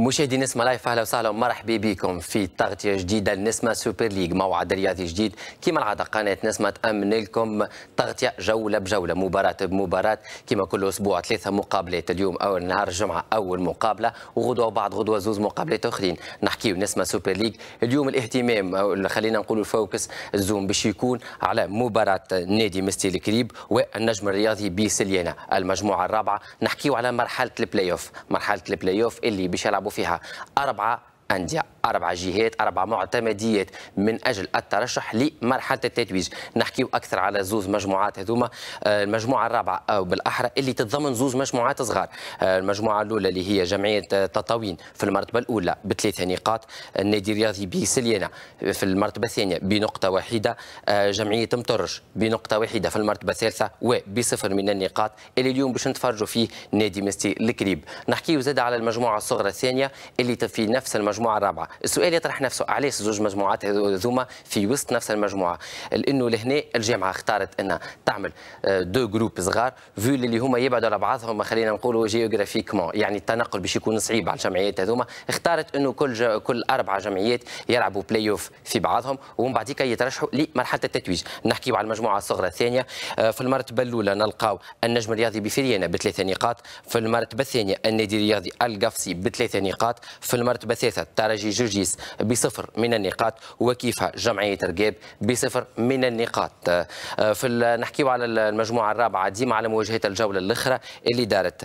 مشاهدي نسمة لايف، اهلا وسهلا ومرحبا بكم في تغطيه جديده لنسمة سوبر ليج، موعد رياضي جديد. كما العاده قناه نسمة تامن لكم تغطيه جوله بجوله، مباراه بمباراه، كما كل اسبوع 3 مقابلات. اليوم اول نهار الجمعه اول مقابله، وغدوه وبعد غدوه زوز مقابلات اخرين. نحكيو نسمة سوبر ليج. اليوم الاهتمام او خلينا نقولوا الفوكس الزوم باش يكون على مباراه نادي مستي الكريب والنجم الرياضي بسليانه، المجموعه الرابعه. نحكيو على مرحله البلاي اوف، مرحله البلاي اوف اللي باش يلعبوا فيها 4 أندية، 4 جهات، 4 معتمديات من أجل الترشح لمرحلة التتويج. نحكيو أكثر على زوز مجموعات هذوما. المجموعة الرابعة أو بالأحرى اللي تتضمن زوز مجموعات صغار. المجموعة الأولى اللي هي جمعية تطاوين في المرتبة الأولى ب3 نقاط، النادي الرياضي بسليانة في المرتبة الثانية بنقطة واحدة، جمعية مطرش بنقطة واحدة في المرتبة الثالثة وبصفر من النقاط، اللي اليوم باش نتفرجوا فيه نادي مستي الكريب. نحكيو زاد على المجموعة الصغرى الثانية اللي في نفس المجموعة الرابعة. السؤال يطرح نفسه، علاش زوج مجموعات هذوما في وسط نفس المجموعة؟ لأنه لهنا الجامعة اختارت أنها تعمل 2 جروب صغار، فيو اللي هما يبعدوا على بعضهم، خلينا نقولوا جيوغرافيكمون، يعني التنقل باش يكون صعيب على الجمعيات هذوما. اختارت أنه كل 4 جمعيات يلعبوا بلاي اوف في بعضهم، ومن بعد يترشحوا لمرحلة التتويج. نحكيو على المجموعة الصغرى الثانية. في المرتبة الأولى نلقاو النجم الرياضي بفريانة ب3 نقاط، في المرتبة الثانية النادي الرياضي القفصي ب3 نقاط، في المرتبة الثالثة ترجي جرجيس بصفر من النقاط، وكيفها جمعية رقاب بصفر من النقاط. نحكيو على المجموعة الرابعة ديما على مواجهة الجولة الأخرى اللي دارت.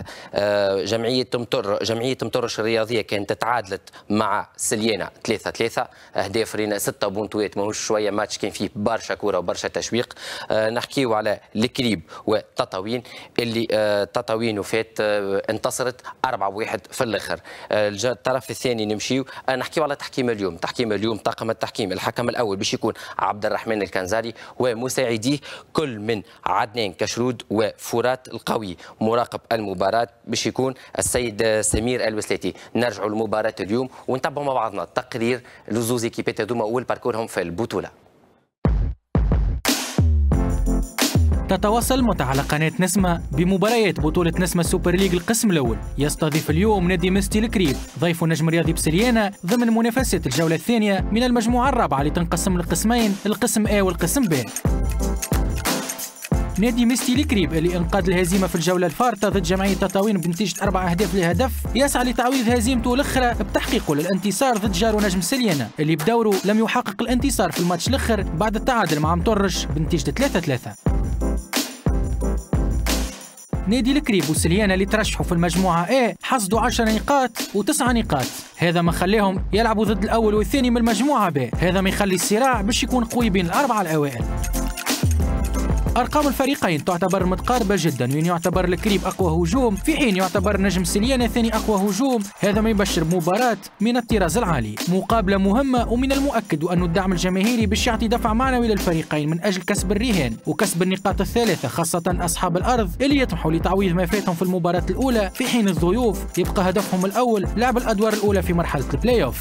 جمعية مطرش الرياضية كانت تعادلت مع سليانة 3-3، أهداف رينا 6 بونتوات، ماهوش شوية ماتش كان فيه برشا كورة وبرشا تشويق. نحكيو على الكريب وتطاوين اللي تطاوين وفات انتصرت 4-1 في الآخر. الطرف الثاني نمشيو نحكيو على تحكيم اليوم. تحكيم اليوم طاقم التحكيم، الحكم الاول باش يكون عبد الرحمن الكنزاري، ومساعديه كل من عدنان كشرود وفرات القوي. مراقب المباراه باش يكون السيد سمير الوسلاتي. نرجعوا لمباراه اليوم ونتبعوا مع بعضنا تقرير لزوز ايكيبات هذوما والباركورهم في البطوله. تتواصل المتعة على قناة نسمة بمباريات بطولة نسمة سوبر ليج القسم الأول. يستضيف اليوم نادي مستي الكريب ضيف نجم رياضي بسليانة ضمن منافسات الجولة الثانية من المجموعة الرابعة اللي تنقسم لقسمين، القسم A والقسم B. نادي مستي الكريب اللي انقاد الهزيمة في الجولة الفارطة ضد جمعية تطاوين بنتيجة 4 أهداف لهدف، يسعى لتعويض هزيمته الأخرى بتحقيقه للانتصار ضد جارو نجم سليانة اللي بدوره لم يحقق الانتصار في الماتش الأخر بعد التعادل مع مطرش بنتيجة 3-3. نادي الكريب وسليانة اللي ترشحوا في المجموعة A حصدوا 10 نقاط و9 نقاط، هذا ما خليهم يلعبوا ضد الأول والثاني من المجموعة B، هذا ما يخلي الصراع باش يكون قوي بين ال4 الأوائل. أرقام الفريقين تعتبر متقاربة جدا، وين يعتبر الكريب أقوى هجوم في حين يعتبر نجم سليانة ثاني أقوى هجوم، هذا ما يبشر بمباراة من الطراز العالي. مقابلة مهمة، ومن المؤكد أن الدعم الجماهيري باش يعطي دفع معنوي للفريقين من أجل كسب الرهان وكسب النقاط الثالثة، خاصة أصحاب الأرض اللي يطمحوا لتعويض ما فاتهم في المباراة الأولى، في حين الضيوف يبقى هدفهم الأول لعب الأدوار الأولى في مرحلة البلاي أوف.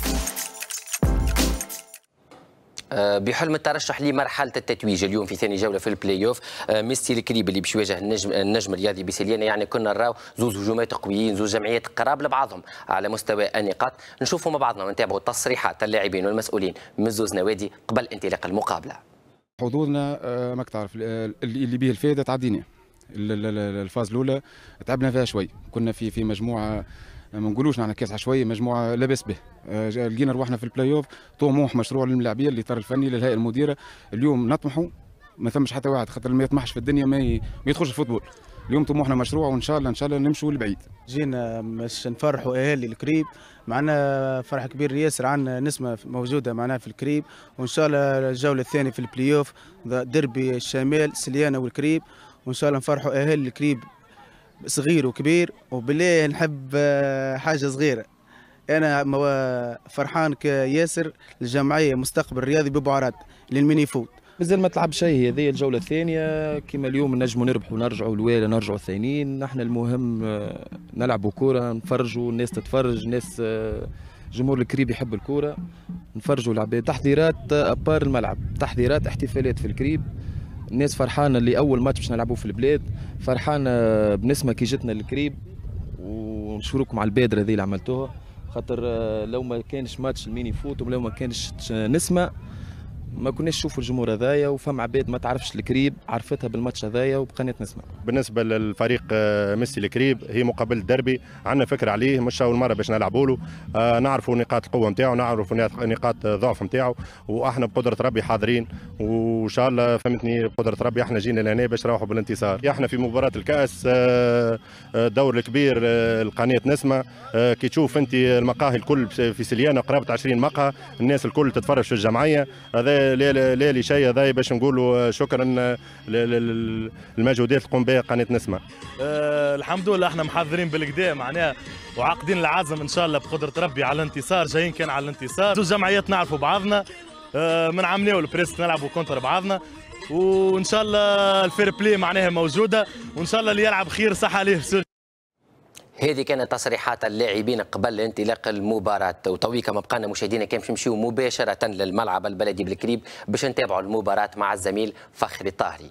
بحلم الترشح لمرحله التتويج اليوم في ثاني جوله في البلاي اوف. ميستي الكريب اللي باش يواجه النجم الرياضي بسليانه، يعني كنا نراو زوج هجومات قويين، زوج جمعيات قراب لبعضهم على مستوى النقاط. نشوفوا مع بعضنا ونتابعوا تصريحات اللاعبين والمسؤولين من زوج نوادي قبل انطلاق المقابله. حظوظنا ماك تعرف اللي به الفائده تعدينا. الفاز الاولى تعبنا فيها شوي، كنا في مجموعه ما نقولوش نحن كاس عشوائي، مجموعه لاباس به. لقينا روحنا في البلاي اوف، طموح مشروع للاعبين الاطار الفني للهيئه المديره. اليوم نطمحوا، ما ثمش حتى واحد خاطر ما يطمحش في الدنيا ما يدخلش الفوتبول. اليوم طموحنا مشروع، وان شاء الله نمشوا لبعيد. جينا باش نفرحوا اهالي الكريب، معنا فرح كبير ياسر، عندنا نسمه موجوده معنا في الكريب، وان شاء الله الجوله الثانيه في البلاي اوف دربي الشمال سليانه والكريب، وان شاء الله نفرحوا اهالي الكريب صغير وكبير. وبالله نحب حاجه صغيره، انا فرحان كياسر الجمعيه مستقبل رياضي ببو عراد للميني فوت. مازال ما تلعب شيء، هذه الجوله الثانيه كما اليوم نجموا نربحوا ونرجعوا الوالا نرجعوا الثانيين. نحن المهم نلعبوا كوره، نفرجوا الناس تتفرج، الناس جمهور الكريب يحب الكوره، نفرجوا العباد. تحضيرات ابار الملعب، تحضيرات احتفالات في الكريب، الناس فرحانه اللي اول ماتش باش نلعبوه في البلاد، فرحانه بنسمه كي جتنا الكريب، ونشكركم على البادره هذه اللي عملتوها، خاطر لو ما كانش ماتش الميني فوت ولو ما كانش نسمة ما كناش نشوفوا الجمهور هذايا، وفما عباد ما تعرفش الكريب عرفتها بالماتش هذايا وبقيت نسمع. بالنسبه للفريق ميسي الكريب هي مقابله دربي، عندنا فكره عليه، مش اول مره باش نلعبوا له، نعرفوا نقاط القوه نتاعو، نعرفوا نقاط ضعف نتاعو، واحنا بقدره ربي حاضرين، وان شاء الله فهمتني بقدره ربي احنا جينا لهنا باش نروحوا بالانتصار. احنا في مباراه الكاس الدور الكبير القناه نسمه، كي تشوف انت المقاهي الكل في سليانه قرابه 20 مقهى، الناس الكل تتفرج في الجمعيه، هذا لي شيء هذا باش نقولوا شكرا للمجهودات اللي تقوم بها قناه نسمه. الحمد لله احنا محضرين بالكدا معناها وعاقدين العزم ان شاء الله بقدره ربي على الانتصار، جايين كان على الانتصار، زوج جمعيات نعرفوا بعضنا، من عمليه والبريس نلعبوا كونتر بعضنا، وان شاء الله الفير بلاي معناها موجوده، وان شاء الله اللي يلعب خير صح عليه. هذه كانت تصريحات اللاعبين قبل انطلاق المباراة، وتويكا ما بقانا مشاهدينا كان باش نمشيو مباشرة للملعب البلدي بالكريب باش نتابعوا المباراة مع الزميل فخري الطاهري.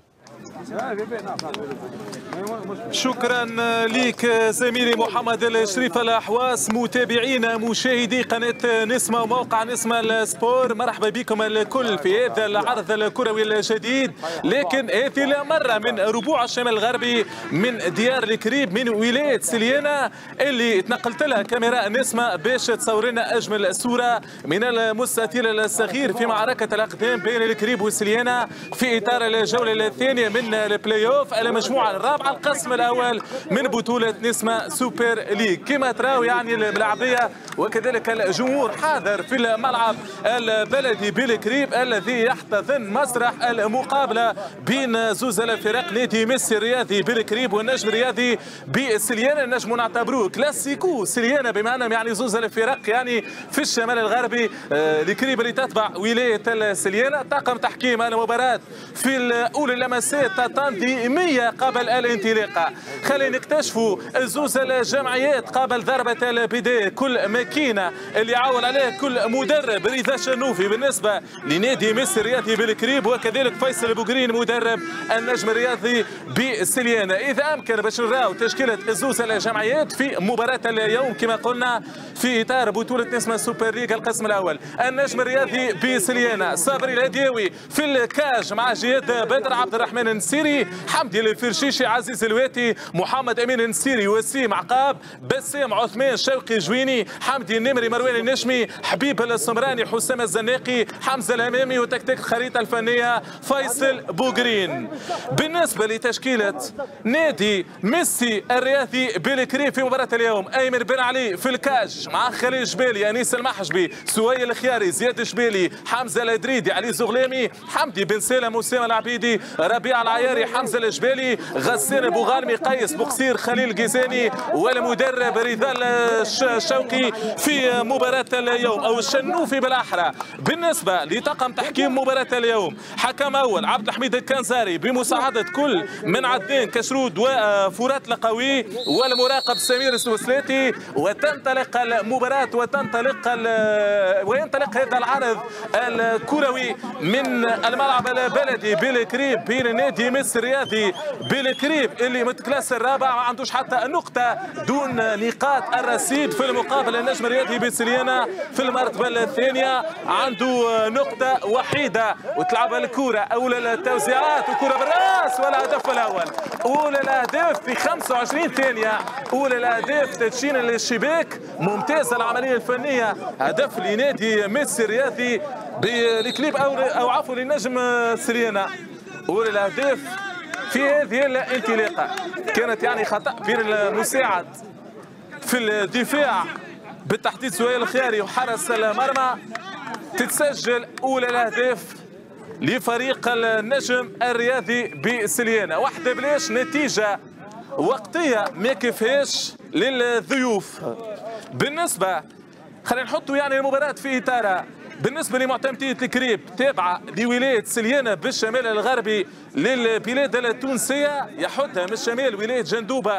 شكرا لك زميلي محمد الشريف الأحواس. متابعينا مشاهدي قناة نسمة وموقع نسمة السبور، مرحبا بكم الكل في هذا العرض الكروي الجديد، لكن هذه المرة من ربوع الشمال الغربي من ديار الكريب من ولاية سليانة، اللي تنقلت لها كاميرا نسمة باش تصور لنا أجمل صورة من المستطيل الصغير في معركة الأقدام بين الكريب وسليانة في إطار الجولة الثانية من البلاي اوف، المجموعة الرابعة القسم الأول من بطولة نسمة سوبر ليج. كما تراو يعني الملاعبية وكذلك الجمهور حاضر في الملعب البلدي بالكريب الذي يحتضن مسرح المقابلة بين زوز الفرق، نادي ميسي الرياضي بالكريب والنجم الرياضي بسليانة. النجم نعتبروه كلاسيكو سليانة بما أنهم يعني زوز الفرق يعني في الشمال الغربي، الكريب اللي تتبع ولاية سليانة. طاقم تحكيم المباراة في الأولى اللمسات تنظيمية قبل الانطلاق. خلينا نكتشفوا زوز الجمعيات قبل ضربة البداية، كل ماكينة اللي يعول عليه كل مدرب رضا شنوفي بالنسبة لنادي ميسي الرياضي بالكريب، وكذلك فيصل بوغرين مدرب النجم الرياضي بسليانة. إذا أمكن باش نراو تشكيلة زوز الجمعيات في مباراة اليوم كما قلنا في إطار بطولة نسمة سوبر ليج القسم الأول. النجم الرياضي بسليانة صابري الهديوي في الكاج مع جياد بدر، عبد الرحمن النسيري، حمدي الفرشيشي، عزيز الواتي، محمد امين النسيري، وسيم عقاب، بسام عثمان، شوقي جويني، حمدي النمري، مروان النشمي، حبيب السمراني، حسام الزناقي، حمزه الامامي، وتكتيك الخريطه الفنيه فيصل بوغرين. بالنسبه لتشكيله نادي ميسي الرياضي بالكريب في مباراه اليوم، ايمن بن علي في الكاج مع خليل جبالي، انيس المحجبي، سويل الخياري، زياد الجبالي، حمزه الادريدي، علي زغلامي، حمدي بن سالم، اسامه العبيدي، ربيع العياري، حمزه الجبالي، غسان بوغالمي، قيس بوقصير، خليل جيزاني، والمدرب رضا الشوقي في مباراة اليوم او الشنوفي بالاحرى. بالنسبة لطاقم تحكيم مباراة اليوم، حكم اول عبد الحميد الكنزاري بمساعدة كل من عدنان كشرود وفرات لقوي والمراقب سمير السوسلاتي. وتنطلق المباراة وينطلق هذا العرض الكروي من الملعب البلدي بالكريب بين نادي ميسي الرياضي بالكريب اللي متكلاس الرابع ما عندوش حتى نقطة دون نقاط الرصيد، في المقابل النجم الرياضي بسليانة في المرتبة الثانية عنده نقطة وحيدة. وتلعب الكرة أولى التوزيعات وكرة بالراس والهدف الأول. أولى الأهداف في 25 ثانية، أولى الأهداف تدشين للشباك، ممتازة العملية الفنية. هدف لنادي ميسي الرياضي بالكليب أو عفوا لنجم سليانة. أولى الأهداف في هذه الانطلاقة كانت يعني خطأ بين المساعد في الدفاع بالتحديد سهيل الخياري وحرس المرمى. تتسجل أولى الأهداف لفريق النجم الرياضي بسليانة. واحدة بلاش، نتيجة وقتية ما كيفهاش للضيوف. بالنسبة خلينا نحطوا يعني المباراة في إطارها. بالنسبة لمعتمدية الكريب تابعة لولاية سليانة بالشمال الغربي للبلاد التونسية، يحدها من الشمال ولاية جندوبة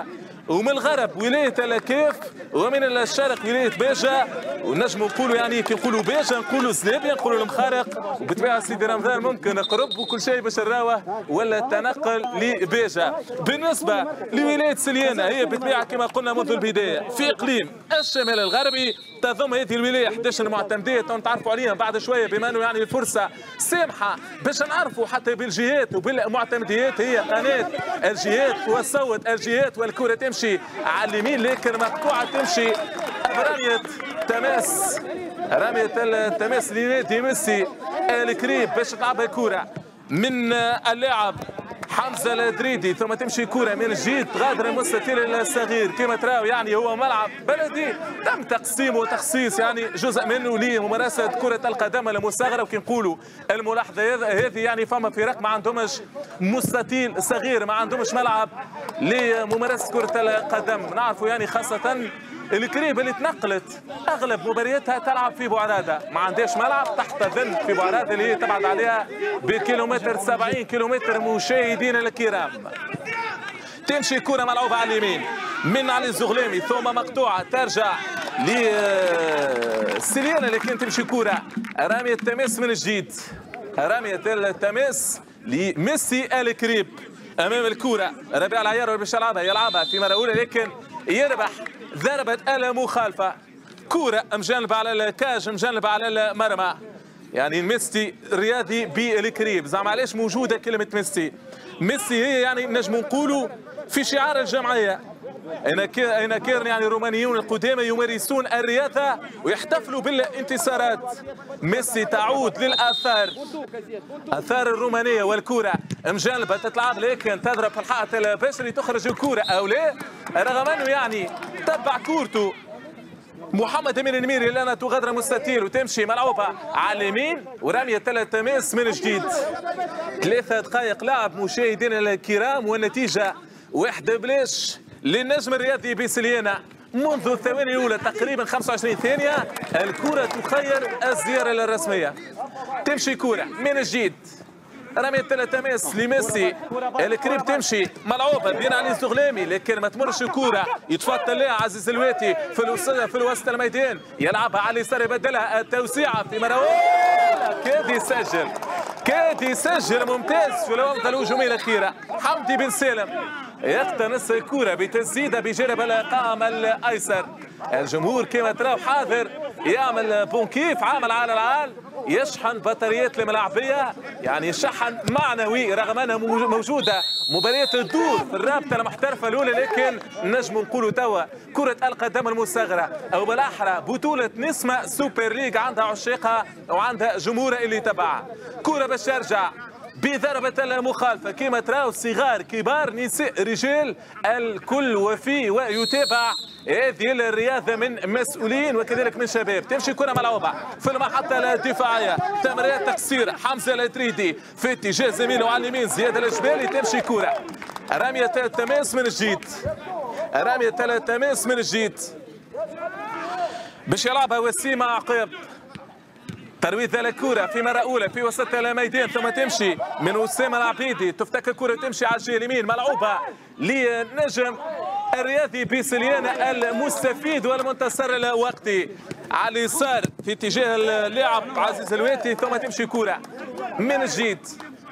ومن الغرب ولاية الكاف، ومن الشرق ولاية باجة، ونجموا نقولوا يعني كي نقولوا باجة نقولوا زلابية نقولوا المخارق، وبالطبيعة سيدي رمضان ممكن قرب وكل شيء باش نراوه ولا التنقل لباجة. بالنسبة لولاية سليانة هي بالطبيعة كما قلنا منذ البداية في إقليم الشمال الغربي، تضم هذه الولاية 11 معتمدات ونتعرفوا عليها بعد شوية بما أنه يعني الفرصة سامحة باش نعرفوا حتى بالجهات وبالمعتمديات. هي قناة الجهات وصوت الجهات والكرة تمشي على اليمين لكن مقطوعة تمشي برمية تماس، رمية التماس لنادي ميسي الكريب باش تلعبها كرة من اللاعب حمزة الدريدي، ثم تمشي كرة من جديد غادر المستطيل الصغير. كما تراو يعني هو ملعب بلدي تم تقسيمه وتخصيص يعني جزء منه لممارسة كرة القدم المصغرة، وكي نقولوا الملاحظة هذه يعني فما فرق ما عندهمش مستطيل صغير، ما عندهمش ملعب لممارسة كرة القدم. نعرفوا يعني خاصة الكريب اللي تنقلت اغلب مبارياتها تلعب في بوعرادة، ما عندهاش ملعب تحت ظل في بوعرادة اللي هي تبعد عليها بكيلومتر 70 كيلومتر. مشاهدينا الكرام تمشي كرة ملعوبة على اليمين من علي الزغلامي ثم مقطوعة ترجع لسليانة، لكن تمشي كرة رامية التماس من جديد، رامية التماس لميسي الكريب امام الكرة. ربيع العيار باش يلعبها في مرة أولى لكن يربح ضربة المخالفة. كرة مجنبة على الكاج مجنبة على المرمى، يعني ميسي رياضي بالكريب. زعما علاش موجودة كلمة ميسي؟ ميسي هي يعني نجم نقولوا في شعار الجمعية. أين كان يعني الرومانيون القدامى يمارسون الرياضة ويحتفلوا بالانتصارات. ميسي تعود للآثار، آثار الرومانية، والكرة مجنبة تتلعب لكن تضرب في الحائط البشري تخرج الكرة أو لا، رغم أنه يعني تبع كورته محمد أمين النميري لأنها تغادر مستطيل وتمشي ملعوبة على اليمين ورمية تماس من جديد. 3 دقائق لعب مشاهدينا الكرام والنتيجة 1-0 للنجم الرياضي بسليانة. منذ الثواني الأولى تقريبا 25 ثانية الكرة تخير الزيارة الرسمية. تمشي كرة من جديد رمية تماس لميسي الكريب تمشي ملعوبة بين علي الزغلامي لكن ما تمرش الكرة، يتفضل لها عزيز الواتي في الوسط الميدان يلعبها على اليسار يبدلها التوسيعة في مرة كاد يسجل ممتاز في الوقت الهجومية الأخيرة. حمدي بن سالم يقتنص الكرة بتسديدة بجانب القائم الأيسر. الجمهور كما تراو حاضر يعمل بونكيف عامل على العال، يشحن بطاريات الملاعبية يعني شحن معنوي رغم أنها موجودة مباريات الدور في الرابطة المحترفة الأولى، لكن نجم نقولوا توا كرة القدم المصغرة أو بالأحرى بطولة نسمة سوبر ليج عندها عشاقها وعندها جمهورها اللي تبعها. كرة باش ترجع بضربة المخالفة كما تراو صغار كبار نساء رجال الكل وفي ويتابع هذه الرياضة من مسؤولين وكذلك من شباب. تمشي كرة ملعوبة في المحطة الدفاعية، تمريرات تقصير حمزة الدريدي في اتجاه زميله على اليمين زياد الجبالي. تمشي كرة رمية التماس من جديد، رمية التماس من جديد باش يلعبها وسيم عقاب. ترويض الكرة في مرة أولى في وسط الميدان ثم تمشي من أسامة العبيدي، تفتك الكرة تمشي على الجهة اليمين ملعوبة لنجم الرياضي بسليانة المستفيد والمنتصر الوقتي على اليسار في اتجاه اللاعب عزيز الواتي ثم تمشي كرة من جديد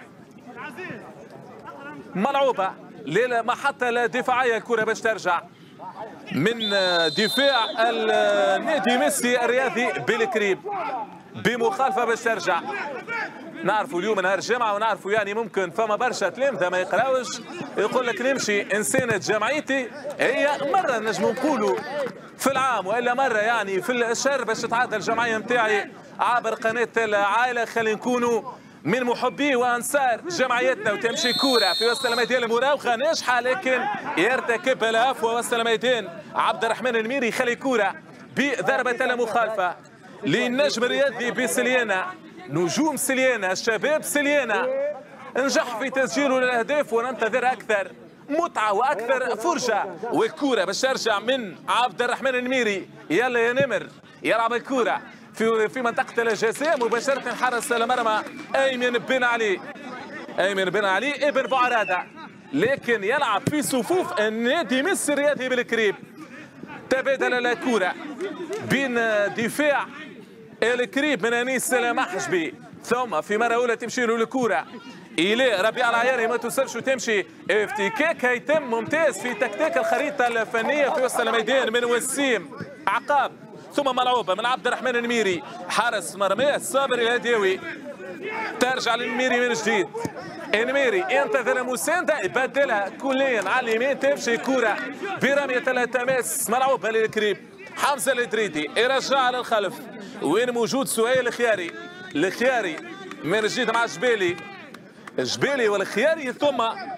ملعوبة للمحطة الدفاعية. الكرة باش ترجع من دفاع النادي ميسي الرياضي بالكريب بمخالفة باش ترجع. نعرفوا اليوم نهار الجمعة ونعرفوا يعني ممكن فما برشا تلامذة ما يقراوش يقول لك نمشي إنسانة جمعيتي هي مرة نجم نقولوا في العام والا مرة يعني في الشهر باش تتعدى الجمعية نتاعي عبر قناة العائلة. خلينا نكونوا من محبي وانصار جمعيتنا. وتمشي كوره في وسط الميدان المراوغه ناجحه لكن يرتكب العفو وسط الميدان عبد الرحمن النميري يخلي كوره بضربه المخالفه للنجم الرياضي بسليانه. نجوم سليانه الشباب سليانه نجح في تسجيله للاهداف وننتظر اكثر متعه واكثر فرجه. والكوره باش ترجع من عبد الرحمن النميري. يلا يا نمر يلعب الكوره في منطقة الجزاء مباشرة حارس المرمى أيمن بن علي. أيمن بن علي ابن بعرادة لكن يلعب في صفوف النادي ميسي الرياضي بالكريب. تبادل الكرة بين دفاع الكريب من انيس سلامحجبي، ثم في مرة أولى تمشي له الكرة إلى ربيع العياري ما توصلش وتمشي افتكاك يتم ممتاز في تكتيك الخريطة الفنية في وسط الميدان من وسيم عقاب، ثم ملعوبة من عبد الرحمن النميري حارس مرمى صابر الهداوي، ترجع للنميري من جديد. النميري ينتظر المساندة يبدلها كليا على اليمين، تمشي كرة برمية التماس ملعوبة للكريب. حمزة الدريدي يرجعها للخلف، وين موجود سهيل الخياري من جديد مع الجبالي والخياري، ثم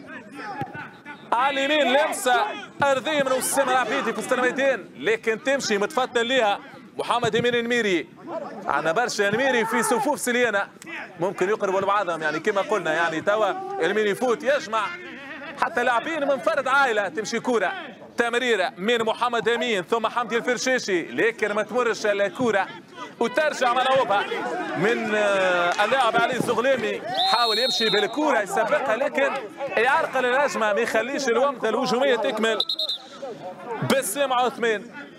على اليمين لمسه ارضيه من وسام العبيدي في وسط الميدان، لكن تمشي متفتل ليها محمد امين النميري. عندنا برشا نميري في صفوف سليانه ممكن يقربوا لبعضهم، يعني كما قلنا يعني توا المين يفوت يجمع حتى لاعبين من فرد عائله. تمشي كوره تمريره من محمد امين ثم حمدي الفرشاشي، لكن ما تمرش الكوره وترجع ملعوبه من اللاعب علي الزغلامي، حاول يمشي بالكوره يسبقها لكن يعرقل الهجمه ما يخليش الومضه الهجوميه تكمل. بسام عثمان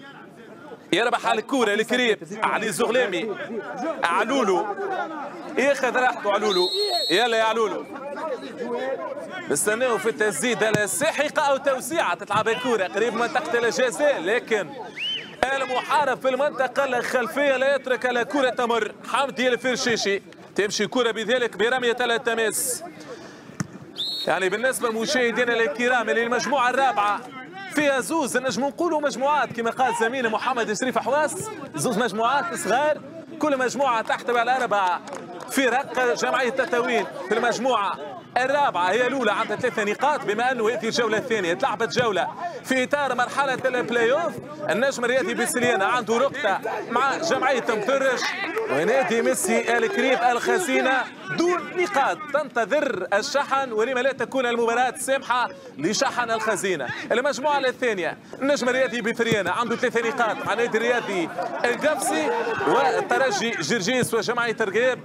يربح على الكوره الكريب، علي الزغلامي علولو ياخذ راحته، علولو يلا يا علولو نستناو في التسديد الساحقه او توسيعه تتلعب الكوره قريب منطقه الجزاء، لكن المحارب في المنطقه الخلفيه لا يترك الكره تمر. حمدي الفرشيشي تمشي كره بذلك برميه التماس. يعني بالنسبه لمشاهدينا الكرام للمجموعه الرابعه فيها زوز نجم نقولوا مجموعات كما قال زميلي محمد شريف حواس، زوز مجموعات صغار كل مجموعه تحتوي على 4 فرق. جمعيه تطاوين في المجموعه الرابعه هي الاولى عندها 3 نقاط، بما انه هذه الجوله الثانيه تلعبت جوله في اطار مرحله البلاي اوف. النجم الرياضي بسليانه عنده رقطه مع جمعيه مطرش، ونادي ميسي الكريب الخزينه دون نقاط تنتظر الشحن، ولما لا تكون المباراه سامحه لشحن الخزينه. المجموعه الثانيه النجم الرياضي بفريانه عنده 3 نقاط مع النادي الرياضي القبسي، والترجي جرجيس وجمعيه رقاب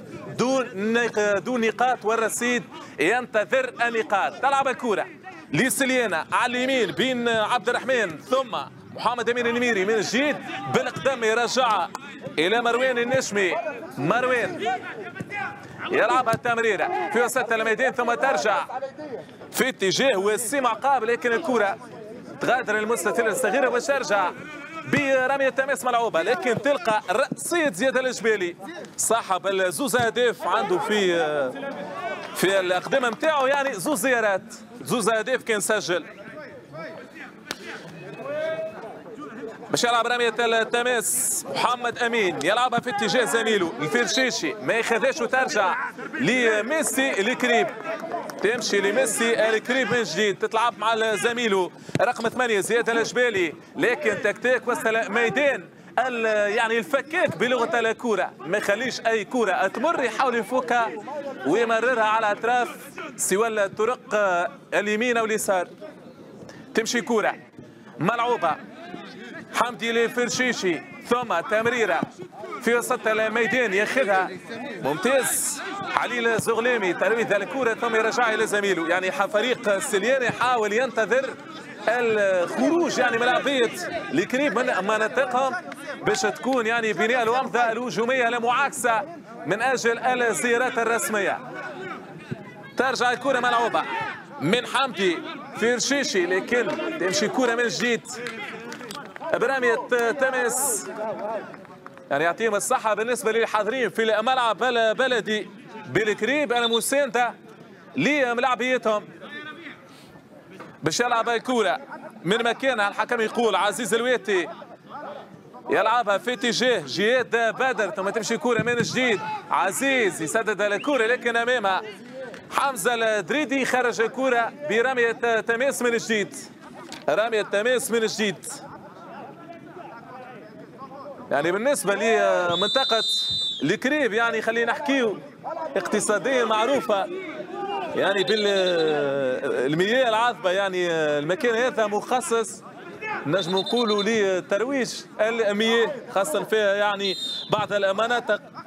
دون نقاط، والرصيد ينتظر النقاط. تلعب الكرة لسليانة على اليمين بين عبد الرحمن ثم محمد امين النميري من جديد بالقدم يرجعها الى مروان النشمي. مروان يلعبها التمريره في وسط الميدان ثم ترجع في اتجاه وسيم عقاب، لكن الكرة تغادر المستطيل الصغيره باش ترجع برمية تماس ملعوبة، لكن تلقى رأسية زياد الجبالي صاحب الزوز اهداف عنده في الأقدمة نتاعو، يعني زوز اهداف كان سجل. باش يلعب رمية التماس محمد امين يلعبها في اتجاه زميله الفرشيشي ما ياخذهاش وترجع لميسي الكريب، تمشي لميسي الكريب من جديد تتلعب مع زميله رقم 8 زياد الجبالي، لكن تكتيك وسط الميدان يعني الفكاك بلغه الكره ما يخليش اي كره تمر، يحاول يفكها ويمررها على اطراف سوى الطرق اليمين او اليسار. تمشي كره ملعوبه حمدي للفرشيشي ثم تمريره في وسط الميدان ياخذها ممتاز علي الزغلامي ترويض الكره ثم يرجعها الى زميله. يعني فريق سلياني يحاول ينتظر الخروج يعني من لعبيه الكريب من مناطقهم باش تكون يعني بناء الومضه الهجوميه المعاكسه من اجل الزيارات الرسميه. ترجع الكره ملعوبه من حمدي فرشيشي، لكن تمشي كره من جديد برمية تماس. يعني يعطيهم الصحة بالنسبة للحاضرين في الملعب البلدي بالكريب المساندة لملاعبيتهم باش يلعب الكرة من مكانها. الحكم يقول عزيز الويتي يلعبها في اتجاه جهاد بدر ثم تمشي كرة من جديد، عزيز يسدد الكرة لكن امامها حمزة الدريدي خرج الكرة برمية تماس من جديد. رمية تماس من جديد. يعني بالنسبة لمنطقة الكريب يعني خلينا نحكيو اقتصاديا معروفة يعني بالمياه العذبة، يعني المكان هذا مخصص نجم نقولوا لترويج المياه خاصة فيها يعني بعض المناطق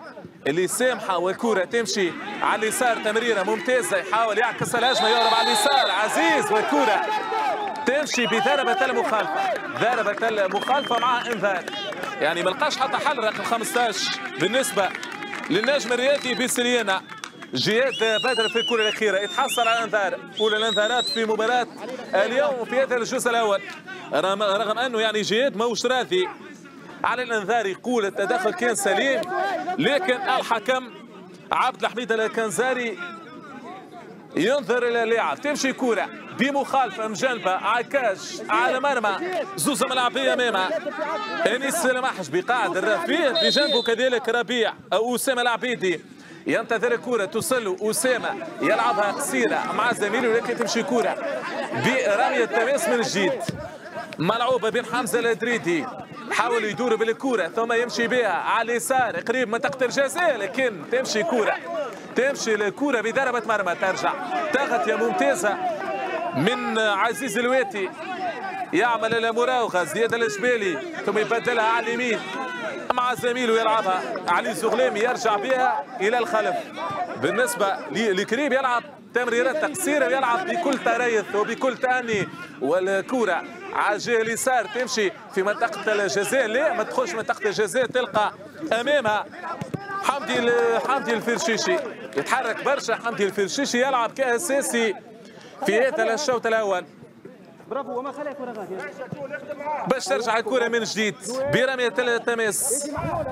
اللي سامحه والكره تمشي على اليسار. تمريره ممتازه يحاول يعكس الهجمه يهرب على اليسار عزيز والكره تمشي بضربه المخالفه. ضربه المخالفه مع انذار. يعني ما لقاش حتى حل رقم 15 بالنسبه للنجم الرياضي بسليانة. جهاد بدر في الكره الاخيره يتحصل على انذار. اولى الانذارات في مباراه اليوم في هذا الجزء الاول، رغم انه يعني جهاد ماهوش راضي على الانذار، يقول التدخل كان سليم، لكن الحكم عبد الحميد الكنزاري ينظر الى اللاعب. تمشي كره بمخالفه مجنبه عكاش على مرمى زوز ملعبيه امامها. انيس المحجبي قاعد الرفيع بجنبه كذلك ربيع او اسامه العبيدي ينتظر الكره توصل اسامه يلعبها قصيره مع زميله، ولكن تمشي كره برميه تماس من جديد ملعوبه بين حمزه الادريدي. حاول يدور بالكره ثم يمشي بها على اليسار قريب منطقه الجزاء، لكن تمشي كره الكره بضربه مرمى ترجع تغطيه ممتازه من عزيز الواتي يعمل المراوغه زياد الجبالي ثم يبدلها على اليمين مع زميله يلعبها علي زغلامي يرجع بها الى الخلف. بالنسبه لكريم يلعب تمريرات قصيره ويلعب بكل تريث وبكل تأني، والكره على الجهه اليسار تمشي في منطقه الجزاء، لا ما تدخلش منطقه الجزاء، تلقى امامها حمدي الفرشيشي يتحرك برشا. حمدي الفرشيشي يلعب كاساسي في هذا الشوط الاول. برافو وما خلى كره غاديه باش ترجع الكره من جديد برميه التماس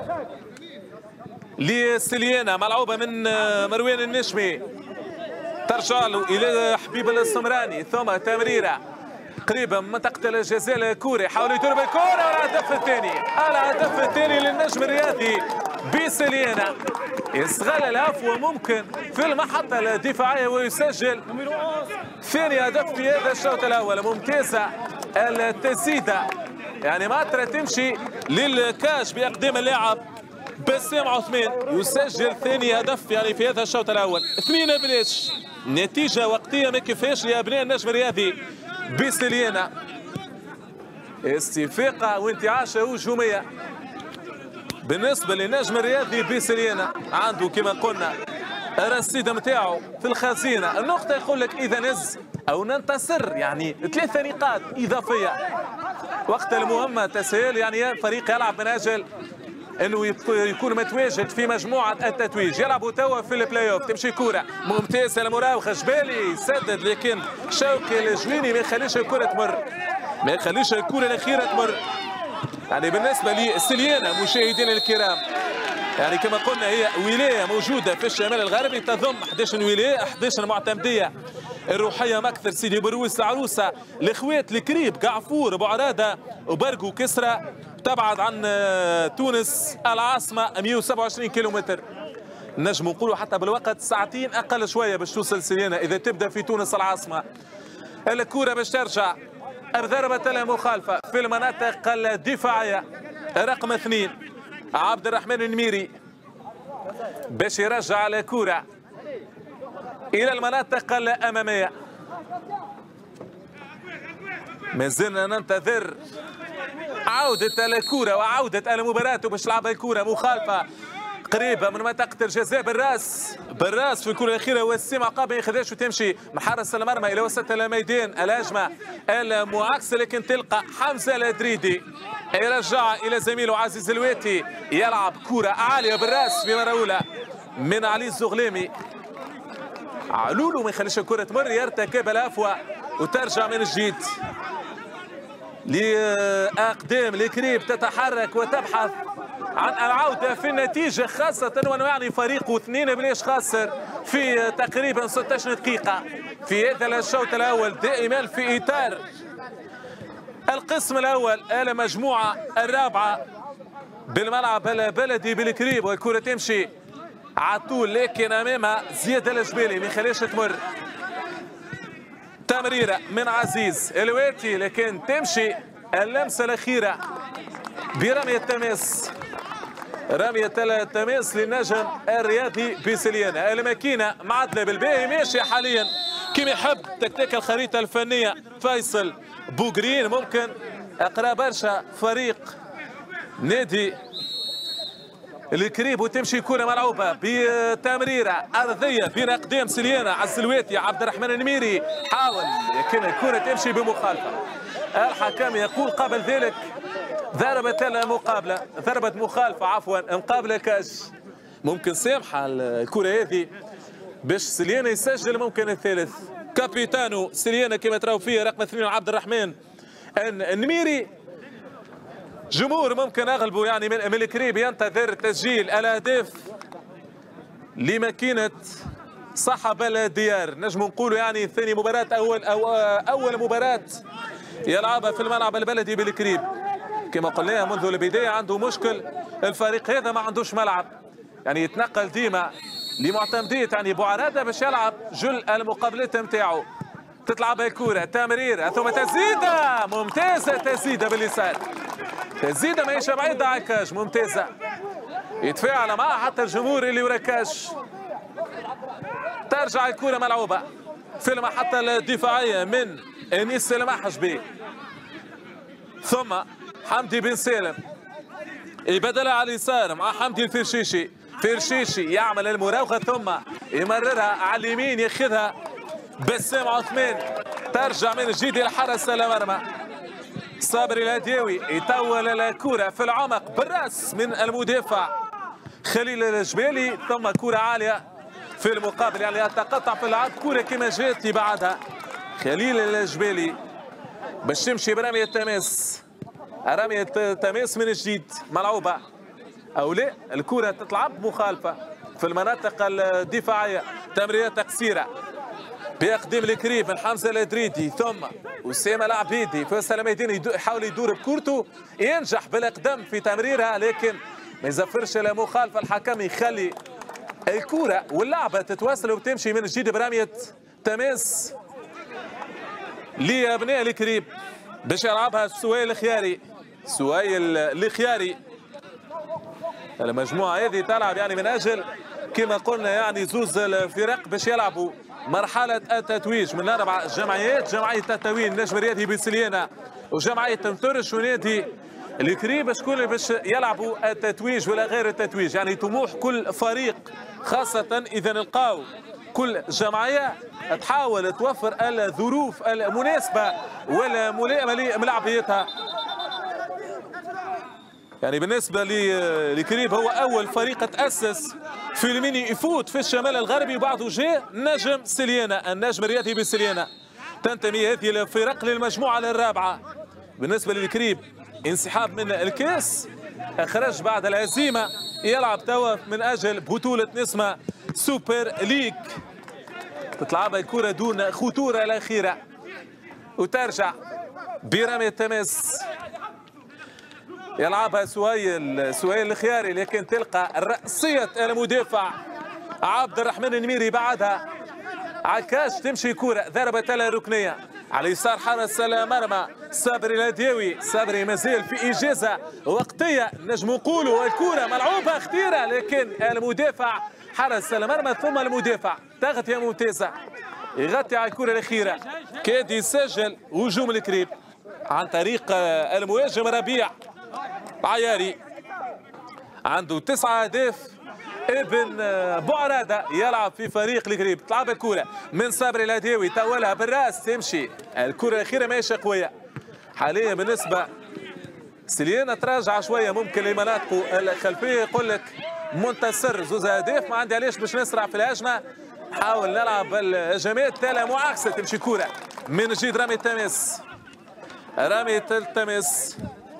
لسليانة ملعوبه من مروان النجمي ترجع له الى حبيب السمراني ثم تمريره قريبه من منطقه الجزاء. الكوره يحاول يدور بالكوره والهدف الثاني للنجم الرياضي بسليانة. يستغل العفو ممكن في المحطه الدفاعيه ويسجل ثاني هدف في هذا الشوط الاول. ممتازه التسديده، يعني ماترا تمشي للكاش باقدام اللاعب بسام عثمان يسجل ثاني هدف يعني في هذا الشوط الاول. 2 بلاش، نتيجه وقتيه ما كيفاش لابناء النجم الرياضي بسليانة. استفاقه وانتعاشه هجوميه بالنسبه للنجم الرياضي بسليانة. عنده كما قلنا الرصيد نتاعو في الخزينه. النقطه يقول لك اذا نز او ننتصر، يعني 3 نقاط اضافيه وقت المهمه تسهيل، يعني الفريق يلعب من اجل انه يكون متواجد في مجموعه التتويج. يلعبوا توا في البلاي اوف. تمشي كوره ممتازه المراوغه جبالي يسدد، لكن شوقي الجويني ما يخليش الكره تمر، ما يخليش الكره الاخيره تمر. يعني بالنسبه لسليانة مشاهدينا الكرام، يعني كما قلنا هي ولايه موجوده في الشمال الغربي تضم 11 ولايه، 11 معتمديه الروحيه مكثر سيدي برويس العروسه الاخوات الكريب قعفور بوعراده وبرقو كسرى. تبعد عن تونس العاصمه 127 كيلومتر. نجم نقولوا حتى بالوقت ساعتين اقل شويه باش توصل سليانة اذا تبدا في تونس العاصمه. الكوره باش ترجع بضربه المخالفه في المناطق الدفاعيه رقم 2 عبد الرحمن النميري باش يرجع الكوره الى المناطق الاماميه. ما زلنا ننتظر عودة الكرة وعودة المباراة باش تلعب الكرة مخالفة قريبة من منطقة الجزاء بالراس في الكرة الأخيرة. وسام عقاب ما ياخذهاش وتمشي محرس المرمى إلى وسط الميدان. الهجمة المعاكسة لكن تلقى حمزة الادريدي يرجع إلى زميله عزيز الواتي يلعب كرة عالية بالراس في مرة أولى من علي الزغلامي. علولو ما يخليش الكرة تمر، يرتكب العفوة وترجع من جديد لأقدام الكريب تتحرك وتبحث عن العودة في النتيجة، خاصة وأنه يعني فريقه 2 بلاش خاسر في تقريبا 16 دقيقة في هذا الشوط الأول، دائما في إطار القسم الأول المجموعة الرابعة بالملعب البلدي بالكريب. والكرة تمشي على طول لكن أمامها زياد الجبالي ما يخليش تمر. تمريرة من عزيز الواتي لكن تمشي اللمسة الأخيرة برمية التماس، رمية التماس للنجم الرياضي بسليانة. الماكينة معدلة بالباهي ماشية حاليا كما يحب تكتيك الخريطة الفنية فيصل بوغرين. ممكن أقرأ برشا فريق نادي الكريب وتمشي كرة ملعوبة بتمريرة أرضية بين أقدام سليانة عالسلواتي. عبد الرحمن النميري حاول لكن الكرة تمشي بمخالفة. الحكم يقول قبل ذلك ضربة مخالفة عفوا مقابلة كاش. ممكن سامحة الكرة هذه باش سليانة يسجل ممكن الثالث. كابيتانو سليانة كما تراو فيه رقم 2 عبد الرحمن النميري. جمهور ممكن اغلبه يعني من الكريب ينتظر تسجيل الاهداف لماكينة صحب الديار. نجم نقولوا يعني ثاني مباراة اول مباراة يلعبها في الملعب البلدي بالكريب. كما قلنا منذ البداية عنده مشكل الفريق هذا، ما عندوش ملعب يعني يتنقل ديما لمعتمدية يعني بوعرادة باش يلعب جل المقابلات نتاعو. تتلعب الكرة تمرير ثم تسديدة ممتازة، تسديدة باليسار، تسديدة ماهيش بعيدة على كاش ممتازة. يتفاعل معها حتى الجمهور اللي ورا كاش. ترجع الكرة ملعوبة في المحطة الدفاعية من انيس المحجبي ثم حمدي بن سالم يبدلها على اليسار مع حمدي الفرشيشي. فرشيشي يعمل المراوغة ثم يمررها على اليمين ياخذها بسام عثمان. ترجع من جديد الحرس المرمى. صابري الهداوي يطول الكرة في العمق بالراس من المدافع خليل الجبالي ثم كرة عالية في المقابل يعني تقطع في العرض. كرة كما جات بعدها خليل الجبالي باش تمشي برمية تماس. رمية تماس من جديد ملعوبة أو لا الكرة تتلعب مخالفة في المناطق الدفاعية. تمريرات قصيرة بيقدم الكريب من حمزة الادريدي ثم أسامة العبيدي في وسط الميدان يحاول يدور بكورته ينجح بالأقدام في تمريرها لكن ما يزفرش المخالفة. الحكم يخلي الكرة واللعبة تتواصل وتمشي من جديد برمية تماس لأبناء الكريب باش يلعبها سويل الخياري. سويل الخياري المجموعة هذه تلعب يعني من أجل كما قلنا يعني زوز الفرق باش يلعبوا مرحلة التتويج من 4 جمعيات. جمعية تطاوين النجم الرياضي بسليانة وجمعية تمترش ونادي الكريب باش يلعبوا التتويج ولا غير التتويج. يعني طموح كل فريق خاصة إذا لقاو كل جمعية تحاول توفر الظروف المناسبة والملائمة لملاعبيتها. يعني بالنسبة لكريب هو أول فريق تأسس في الميني يفوت في الشمال الغربي وبعده جاء نجم سليانة النجم الرياضي بسليانة. تنتمي هذه الفرق للمجموعة الرابعة. بالنسبة للكريب انسحاب من الكاس خرج بعد الهزيمة يلعب توا من أجل بطولة نسمة سوبر ليج. تتلعب الكرة دون خطورة الأخيرة وترجع برمية تماس يلعبها سويل الخياري لكن تلقى رأسية المدافع عبد الرحمن النميري. بعدها عكاش تمشي كرة ضربة الركنية على يسار حارس المرمى صابري الهداوي. صابري مازال في إجازة وقتية نجم نقولوا الكرة ملعوبة خطيرة لكن المدافع حارس المرمى ثم المدافع تغطية ممتازة يغطي على الكرة الأخيرة. كاد يسجل هجوم الكريب عن طريق المهاجم ربيع عياري عنده 9 أهداف. ابن بوعرادة يلعب في فريق الكريب. تلعب الكرة من صابري الهداوي تولها بالراس تمشي الكرة الأخيرة ماهيش قوية. حاليا بالنسبة سليانة تراجع شوية ممكن لمناطقه الخلفية. يقول لك منتصر 2 أهداف ما عندي علاش باش نسرع في الهجمة. حاول نلعب الهجمات تالا معاكسة. تمشي كرة من جديد رمي التماس. رمي التماس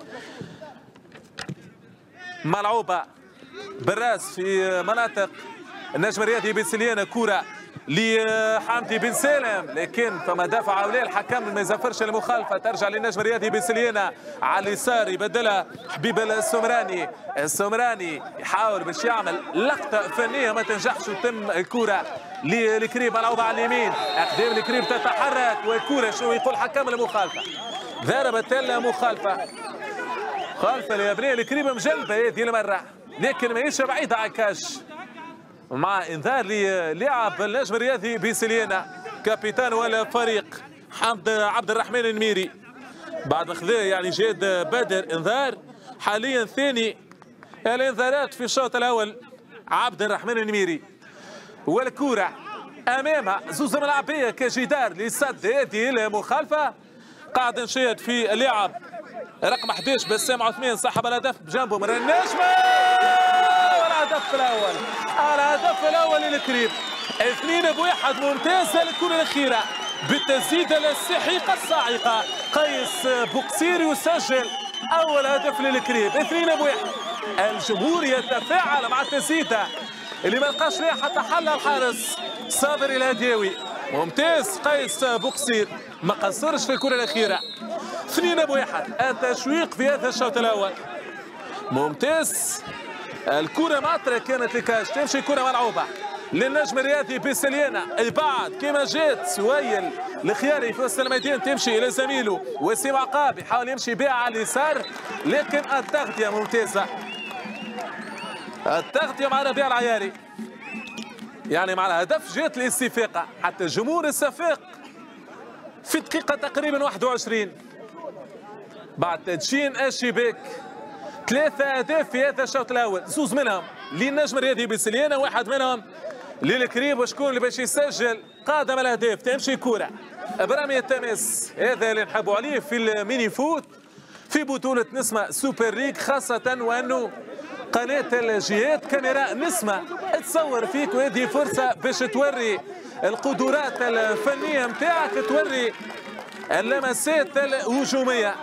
ملعوبة بالراس في مناطق النجم الرياضي بسليانة. كرة لحمدي بن سالم لكن فما دافع أولي الحكم ما يزفرش المخالفة. ترجع للنجم الرياضي بسليانة على اليسار يبدلها حبيب السمراني. السمراني يحاول باش يعمل لقطة فنية ما تنجحش وتم الكرة للكريب ملعوبة على اليمين. أقدام الكريب تتحرك والكرة شو يقول حكم المخالفة. ضربة المخالفة خالفة لأبناء الكريب مجلبة هذه المرة لكن ماهيش بعيدة على كاش مع انذار للاعب النجم الرياضي بسليانة كابيتان ولا فريق عبد الرحمن النميري. بعد ما خذا يعني جاد بدر انذار حاليا ثاني الانذارات في الشوط الاول. عبد الرحمن النميري والكرة امامها زوز ملعبيه كجدار لسد هذه المخالفه. قاعد نشاهد في اللاعب رقم 11 بسام عثمان صاحب الهدف بجنبه من النجمه. والهدف الاول، الهدف الاول للكريب 2-1. ممتازه الكره الاخيره بالتسديده السحيقه الصاعقه. قيس بوقسير يسجل اول هدف للكريب 2-1. الجمهور يتفاعل مع التسديده اللي ما لقاش لها حتى حل الحارس صابر الهداوي. ممتاز قيس بوقسير ما قصرش في الكره الاخيره. 2-1 التشويق في هذا الشوط الاول. ممتاز الكره معطره كانت لكاش تمشي كره ملعوبه للنجم الرياضي بسليانه البعد كما جات سويل الخياري في وسط الميدان تمشي الى زميله وسيم عقاب يحاول يمشي بها على اليسار لكن التغطيه ممتازه. التغطيه مع ربيع العياري يعني مع الهدف جات الاستفاقه حتى الجمهور استفاق في دقيقه تقريبا 21 بعد تدشين الشباك. 3 أهداف في هذا الشوط الاول، زوز منهم للنجم الرياضي بسليانه واحد منهم للكريب. وشكون اللي باش يسجل قادم الاهداف؟ تمشي كوره برامي التماس، هذا اللي نحبوا عليه في الميني فوت في بطوله نسمه سوبر ليج، خاصه وانه قناه الجهات كاميرا نسمه تصور فيك، وهذه فرصه باش توري القدرات الفنيه نتاعك، توري اللمسات الهجوميه.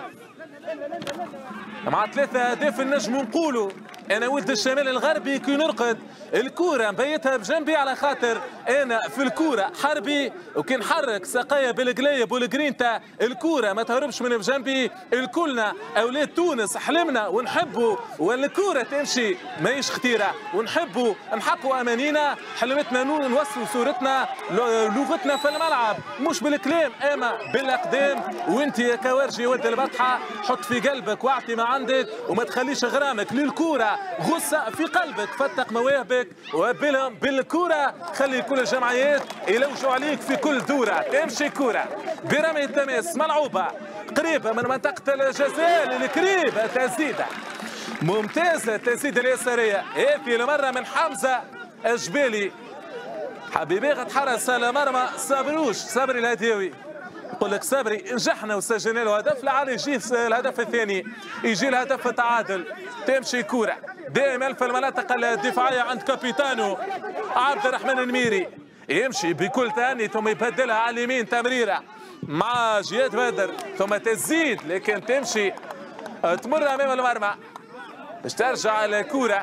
مع 3 أهداف النجم نقولوا انا ولد الشمال الغربي كي نرقد الكوره مبيتها بجنبي على خاطر انا في الكوره حربي، وكي نحرك ساقيا بالقلايب والجرينتا الكوره ما تهربش من بجنبي. الكلنا اولاد تونس حلمنا ونحبوا والكوره تمشي ماهيش خطيره، ونحبوا نحققوا امانينا حلمتنا نوصلوا صورتنا لغتنا في الملعب مش بالكلام اما بالاقدام. وانت يا كوارجي ود البطحه حط في قلبك واعطي ما عندك وما تخليش غرامك للكوره غصه في قلبك، فتق مواهبك وبالهم بالكوره، خلي كل الجمعيات يلوجوا عليك في كل دوره. تمشي كوره برمي التماس ملعوبه قريبه من منطقه الجزاء للكريب، تسديده ممتازه التسديده اليساريه هذه المره من حمزه الجبالي. حبيبي غد حرس المرمى صابروش صابري الهداوي يقول لك صابري نجحنا وسجلنا له هدف، لعل يجي الهدف الثاني يجي الهدف التعادل. تمشي كوره دائما في المناطق الدفاعيه عند كابيتانو عبد الرحمن النميري، يمشي بكل تأني ثم يبدلها على اليمين تمريره مع جياد بدر ثم تزيد لكن تمشي تمر امام المرمى باش ترجع الكوره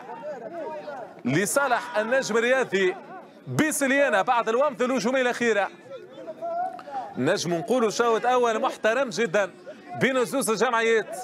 لصالح النجم الرياضي بسليانه بعد الومضه الهجوميه الاخيره. نجم نقولوا شوط اول محترم جدا بين زوز الجمعيات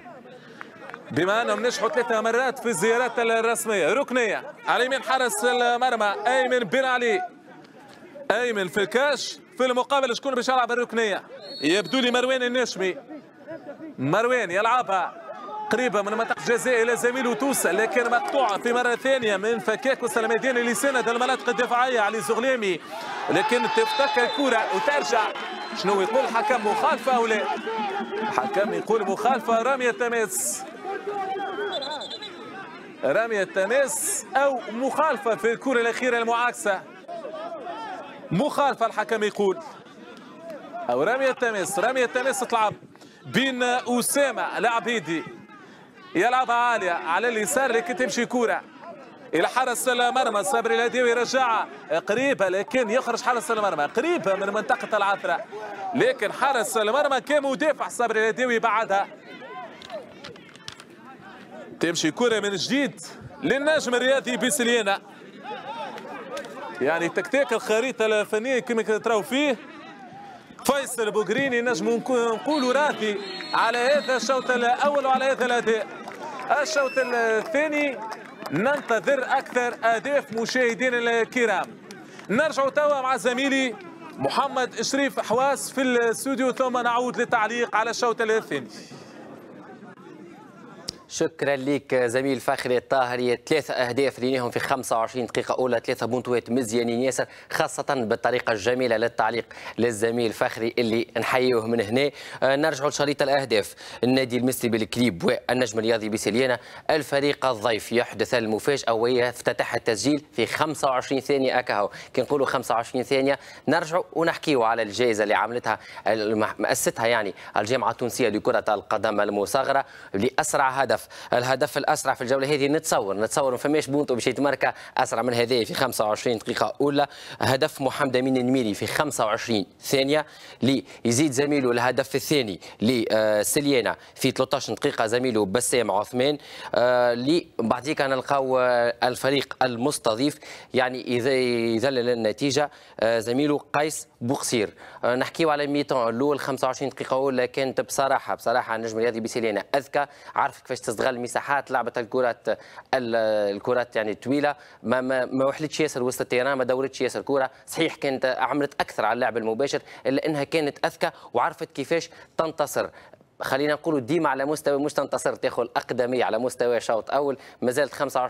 بما انهم نجحوا 3 مرات في الزيارات الرسميه. ركنيه على يمين حارس المرمى ايمن بن علي، ايمن في الكاش في المقابل شكون باش يلعب الركنيه؟ يبدو لي مروان النشمي. مروان يلعبها قريبه من منطقه الجزاء الى زميله توصل لكن مقطوعه في مره ثانيه من فكاك وسط الميدان اللي سند المناطق الدفاعيه علي زغلامي، لكن تفتك الكره وترجع. شنو يقول الحكم؟ مخالفه او لا؟ الحكم يقول مخالفه. رميه تماس، رميه تماس او مخالفه في الكره الاخيره المعاكسه. مخالفه الحكم يقول او رميه تماس. رميه تماس تلعب بين اسامه العبيدي يلعبها عاليه على اليسار لكن تمشي كوره الى حارس المرمى صابري الهداوي يرجعها قريبه لكن يخرج حارس المرمى قريبه من منطقه العثره، لكن حارس المرمى كمدافع صابري الهداوي بعدها. تمشي كوره من جديد للنجم الرياضي بسليانه. يعني تكتيك الخريطه الفنيه كما تراو فيه فيصل بوغريني نجم نقولوا راضي على هذا الشوط الاول وعلى هذا الاداء. الشوط الثاني ننتظر اكثر اهداف مشاهدينا الكرام. نرجع توا مع زميلي محمد شريف حواس في الاستوديو ثم نعود للتعليق على الشوط الثاني. شكرا لك زميل فخري الطاهري. 3 أهداف ليناهم في 25 دقيقة أولى، 3 بونتوات مزيانين ياسر، خاصة بالطريقة الجميلة للتعليق للزميل فخري اللي نحيوه من هنا. نرجع لشريط الأهداف. النادي المصري بالكليب والنجم الرياضي بسليانة، الفريق الضيف يحدث المفاجأة ويفتتح التسجيل في 25 ثانية أكاهو. كي نقولوا 25 ثانية نرجعوا ونحكيوا على الجائزة اللي عملتها مؤسستها يعني الجامعة التونسية لكرة القدم المصغرة لأسرع هدف. الهدف الاسرع في الجوله هذه نتصور ما فماش بونتو باش يتماركا اسرع من هذه في 25 دقيقه اولى. هدف محمد امين النميري في 25 ثانيه ليزيد زميله الهدف الثاني لسليانه في 13 دقيقه زميله بسام عثمان. بعديك نلقاو الفريق المستضيف يعني يذلل النتيجه زميله قيس بوقصير. نحكيو على ميتون الاول 25 دقيقه اولى كانت بصراحه النجم الرياضي بسليانه اذكى، عارف كيفاش تستغل المساحات، لعبت الكرات يعني طويله، ما وحلتش ياسر وسط التيران، ما دورتش ياسر كره، صحيح كانت عملت اكثر على اللعب المباشر الا انها كانت اذكى وعرفت كيفاش تنتصر. خلينا نقولوا ديما على مستوى مش تنتصر تاخذ الاقدميه على مستوى شوط اول. ما زالت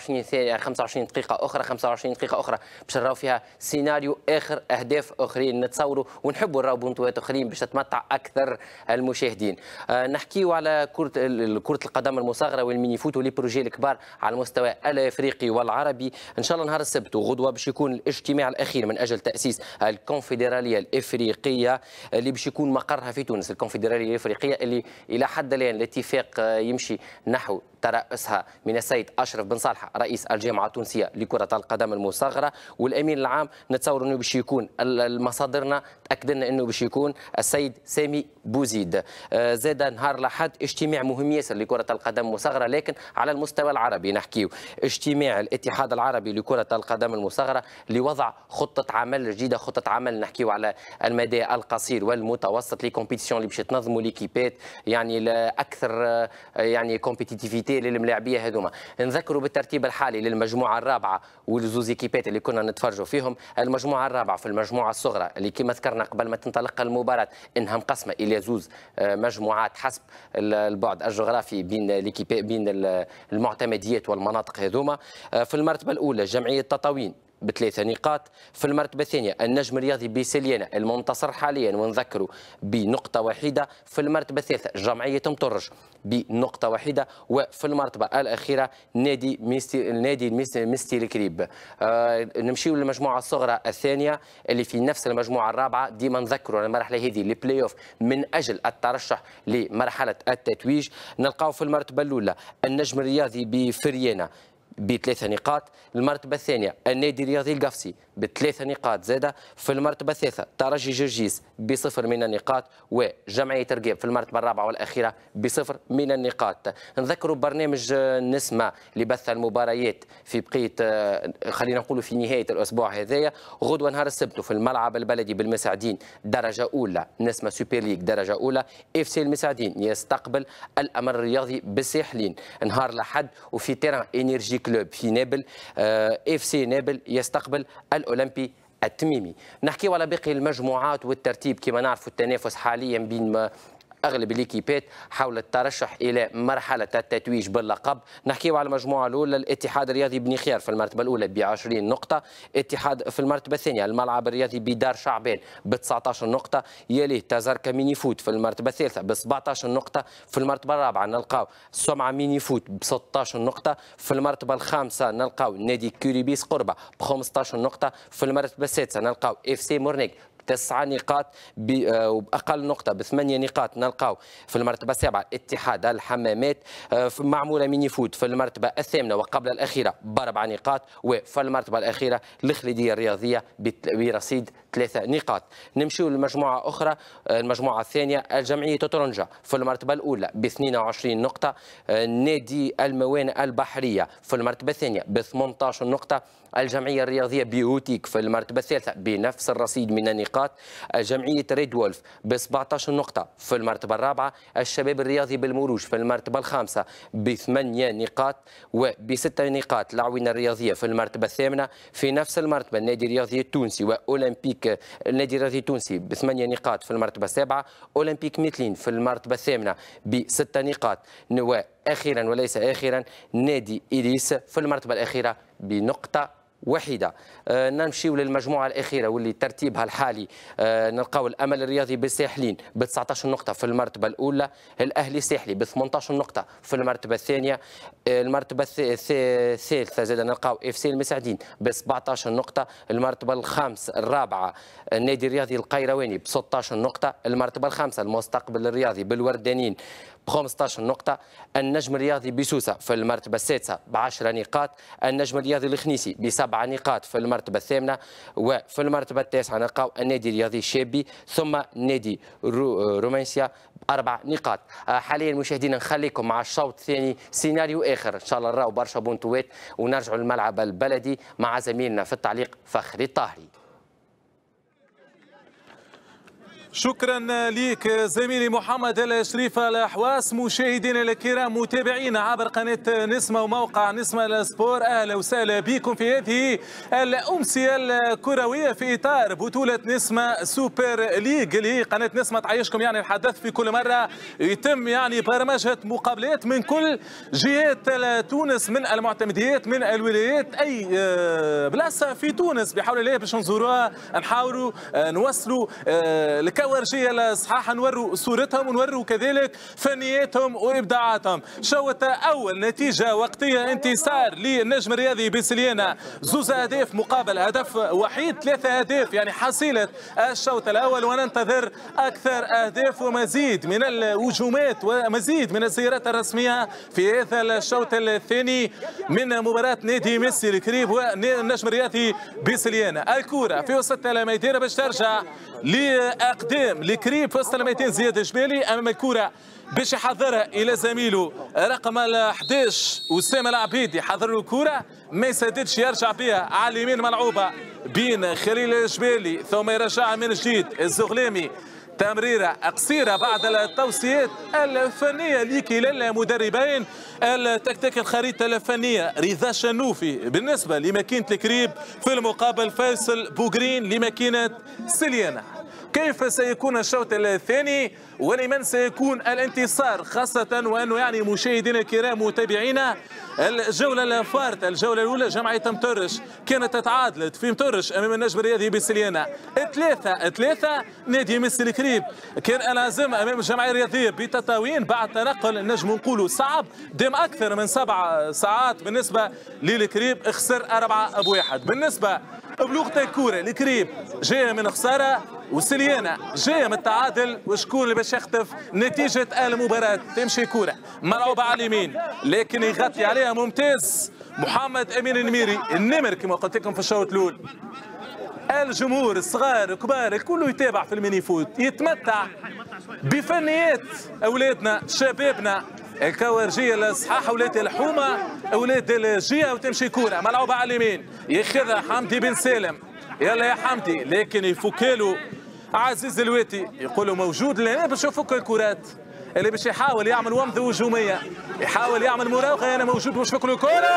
25 دقيقه اخرى 25 دقيقه اخرى باش نراو فيها سيناريو اخر، اهداف اخرين نتصوروا ونحبوا نراو بونتوات اخرين باش تتمتع اكثر المشاهدين. نحكيو على كره القدم المصغره والميني فوت ولي بروجي الكبار على المستوى الافريقي والعربي. ان شاء الله نهار السبت وغدوه باش يكون الاجتماع الاخير من اجل تاسيس الكونفدراليه الافريقيه اللي باش يكون مقرها في تونس. الكونفدراليه الافريقيه اللي إلى حد الآن الاتفاق يمشي نحو ترأسها من السيد أشرف بن صالح رئيس الجامعة التونسية لكرة القدم المصغرة، والأمين العام نتصور أنه باش يكون المصادرنا تأكد لنا أنه باش يكون السيد سامي بوزيد. زاد نهار الأحد اجتماع مهم ياسر لكرة القدم المصغرة لكن على المستوى العربي. نحكيو اجتماع الاتحاد العربي لكرة القدم المصغرة لوضع خطة عمل جديدة، خطة عمل نحكيو على المدى القصير والمتوسط، لي كومبيتيسيون اللي باش تنظموا ليكيبات يعني اكثر يعني كومبيتيتيفيتي للملاعبيه هذوما. نذكروا بالترتيب الحالي للمجموعه الرابعه والزوز ايكيبات اللي كنا نتفرجوا فيهم. المجموعه الرابعه في المجموعه الصغرى اللي كما ذكرنا قبل ما تنطلق المباراه انها مقسمه الى زوز مجموعات حسب البعد الجغرافي بين المعتمديات والمناطق هذوما. في المرتبه الاولى جمعيه تطاوين ب3 نقاط، في المرتبة الثانية النجم الرياضي بسليانة المنتصر حاليا ونذكروا بنقطة واحدة، في المرتبة الثالثة جمعية مطرش بنقطة واحدة، وفي المرتبة الأخيرة نادي ميستي الكريب. نمشيو للمجموعة الصغرى الثانية اللي في نفس المجموعة الرابعة. ديما نذكروا المرحلة هذه البلاي اوف من أجل الترشح لمرحلة التتويج. نلقاو في المرتبة الأولى النجم الرياضي بفريانة ب3 نقاط، المرتبة الثانية النادي الرياضي القفصي ب3 نقاط زادة، في المرتبة الثالثة ترجي جرجيس ب0 من النقاط، وجمعية رقيب في المرتبة الرابعة والأخيرة ب0 من النقاط. نذكروا برنامج نسمة اللي بث المباريات في بقية خلينا نقولوا في نهاية الأسبوع هذايا. غدوة نهار السبت في الملعب البلدي بالمساعدين درجة أولى نسمة سوبر ليج درجة أولى، اف سي المساعدين يستقبل الأمر الرياضي بالساحلين. نهار الأحد وفي تيران انرجي كلوب في نابل اف سي نابل يستقبل الاولمبي التميمي. نحكيو على باقي المجموعات والترتيب. كما نعرفوا التنافس حاليا بين اغلب الليكيبات حول الترشح الى مرحله التتويج باللقب. نحكيو على المجموعه الاولى الاتحاد الرياضي بني خيار في المرتبه الاولى ب20 نقطه، اتحاد في المرتبه الثانيه الملعب الرياضي بدار شعبان ب19 نقطه، يليه تازاركا ميني فوت في المرتبه الثالثه ب17 نقطه، في المرتبه الرابعه نلقاو سمعه ميني فوت ب16 نقطه، في المرتبه الخامسه نلقاو نادي كوريبيس قربه ب15 نقطه، في المرتبه السادسه نلقاو اف سي مورنيك 9 نقاط وبأقل نقطة ب8 نقاط نلقاو في المرتبة السابعة اتحاد الحمامات، معمولة ميني فوت في المرتبة الثامنة وقبل الأخيرة ب4 نقاط، وفي المرتبة الأخيرة الخليدية الرياضية برصيد 3 نقاط. نمشيو لمجموعة أخرى، المجموعة الثانية الجمعية تطرنجة في المرتبة الأولى ب22 نقطة، نادي الموانئ البحرية في المرتبة الثانية ب18 نقطة، الجمعية الرياضية بيوتيك في المرتبة الثالثة بنفس الرصيد من النقاط، جمعية ريد وولف ب17 نقطة في المرتبة الرابعة، الشباب الرياضي بالمروج في المرتبة الخامسة ب8 نقاط، وب6 نقاط العوينة الرياضية في المرتبة الثامنة. في نفس المرتبة النادي الرياضي التونسي وأولمبيك كذلك النادي الرياضي التونسي ب8 نقاط في المرتبة السابعة، أولمبيك ميتلين في المرتبة الثامنة ب6 نقاط، وأخيرا وليس آخرا نادي إليس في المرتبة الأخيرة بنقطة وحيدة. نمشيو للمجموعة الأخيرة واللي ترتيبها الحالي نلقاو الأمل الرياضي بالساحلين ب 19 نقطة في المرتبة الأولى، الأهلي الساحلي ب 18 نقطة في المرتبة الثانية، المرتبة الثالثة زاد نلقاو اف سي المساعدين ب 17 نقطة، المرتبة الرابعة النادي الرياضي القيرواني ب 16 نقطة، المرتبة الخامسة المستقبل الرياضي بالوردانين ب 15 نقطة، النجم الرياضي بسوسة في المرتبة السادسة ب 10 نقاط، النجم الرياضي الخنيسي ب7 نقاط في المرتبة الثامنة، وفي المرتبة التاسعة نلقاو النادي الرياضي الشابي ثم نادي رومانسيا ب4 نقاط. حاليا مشاهدينا نخليكم مع الشوط الثاني سيناريو آخر، إن شاء الله نراو برشا بونتوات ونرجعوا للملعب البلدي مع زميلنا في التعليق فخري الطاهري. شكرا لك زميلي محمد الشريف الحواس. مشاهدينا الكرام متابعينا عبر قناة نسمة وموقع نسمة السبور، اهلا وسهلا بكم في هذه الامسيه الكرويه في اطار بطوله نسمة سوبر ليج اللي قناه نسمة تعيشكم يعني الحدث في كل مره يتم يعني برمجه مقابلات من كل جهات تونس، من المعتمديات من الولايات، اي بلاصه في تونس بحول الله باش نزوروها نحاولوا نوصلوا ورجيه الصحاح، نوروا صورتهم ونوروا كذلك فنياتهم وابداعاتهم. شوط اول نتيجه وقتيه انتصار للنجم الرياضي بسليانه 2 اهداف مقابل هدف وحيد، 3 اهداف يعني حصيله الشوط الاول، وننتظر اكثر اهداف ومزيد من الهجومات ومزيد من الزيارات الرسميه في هذا الشوط الثاني من مباراه نادي ميسي الكريب والنجم الرياضي بسليانه. الكره في وسط الميدان باش ترجع لاقدام الكريب في وسط الميدان زياد الجبالي، امام الكره باش يحضرها الى زميله رقم 11 اسامه العبيدي، حضر له الكره ما يسددش يرجع بها على اليمين ملعوبه بين خليل الجبالي ثم يرجعها من جديد الزغلامي، تمريره قصيره بعد التوصيات الفنيه لكلا المدربين. التكتيك الخريطه الفنيه رضا شنوفي بالنسبه لماكينه الكريب، في المقابل فيصل بوغرين لماكينه سليانه. كيف سيكون الشوط الثاني ولمن سيكون الانتصار، خاصة وأنه يعني مشاهدينا الكرام متابعينا الجولة الفارطة، الجولة الأولى جمعية مطرش كانت تعادلت في مطرش أمام النجم الرياضي بسليانة 3-3، نادي ميسي الكريب كان العزم أمام الجمعية الرياضية بتطاوين بعد تنقل النجم نقولوا صعب دام أكثر من 7 ساعات بالنسبة للكريب، خسر 4-1. بالنسبة بلغة الكورة الكريب جاية من خسارة وسليانة جاية من التعادل، وشكون اللي باش يخطف نتيجة المباراة؟ تمشي كورة ملعوبة على اليمين لكن يغطي عليها ممتاز محمد أمين النميري النمر كما قلت لكم في الشوط الأول. الجمهور الصغار الكبار الكل يتابع في الميني فوت، يتمتع بفنيات أولادنا شبابنا الكورجية الصحاح، أولاد الحومة أولاد الجية، وتمشي كورة ملعوبة على اليمين ياخذها حمدي بن سالم، يلا يا حمدي لكن يفكالو عزيز الواتي، يقولوا موجود لهنا باش يفك الكرات اللي باش يحاول يعمل ومضه هجوميه، يحاول يعمل مراوغه، انا موجود باش يفك له الكره.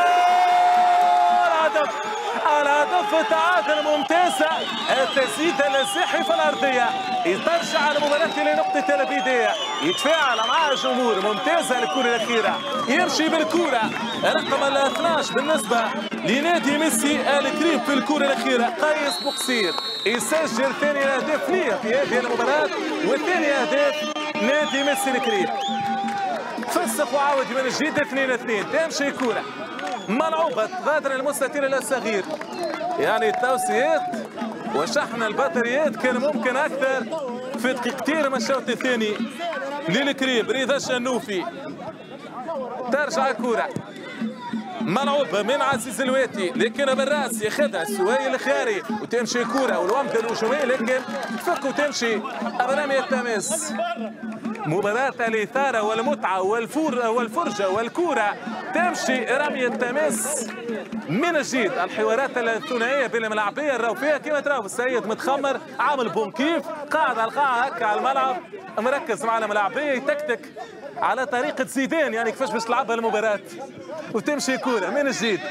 الهدف التعادل ممتازه، التسديد الساحي في الارضيه، ترجع المباراه الى نقطه البدايه، يتفاعل مع الجمهور، ممتازه الكره الاخيره، يمشي بالكره رقم 12 بالنسبه لنادي ميسي الكريب في الكره الاخيره، قيس بوقصير يسجل ثاني اهداف ليه في هذه المباراه، والثاني اهداف نادي ميسي الكريب. فسخ وعاود من جديد 2-2، تمشي كره ملعوبة غادر المستطيل الصغير، يعني التوصيات وشحن البطاريات كان ممكن أكثر في دقيقتين من الشوط الثاني للكريب. رضا الشنوفي ترجع الكرة ملعوبة من عزيز الواتي لكن بالراس ياخذها سويل الخاري وتمشي كرة والومضة الهجومية لكن تفك وتمشي برمية التماس. مباراة الإثارة والمتعة والفرجة والكرة تمشي رمية التماس من جديد. الحوارات الثنائية بين الملاعبية راهو فيها كيما تراو السيد متخمر عامل بونكيف قاعد على القاعة هكا على الملعب مركز مع الملاعبية يتكتك على طريقة زيدان يعني كيفاش باش تلعبها المباراة وتمشي كرة من جديد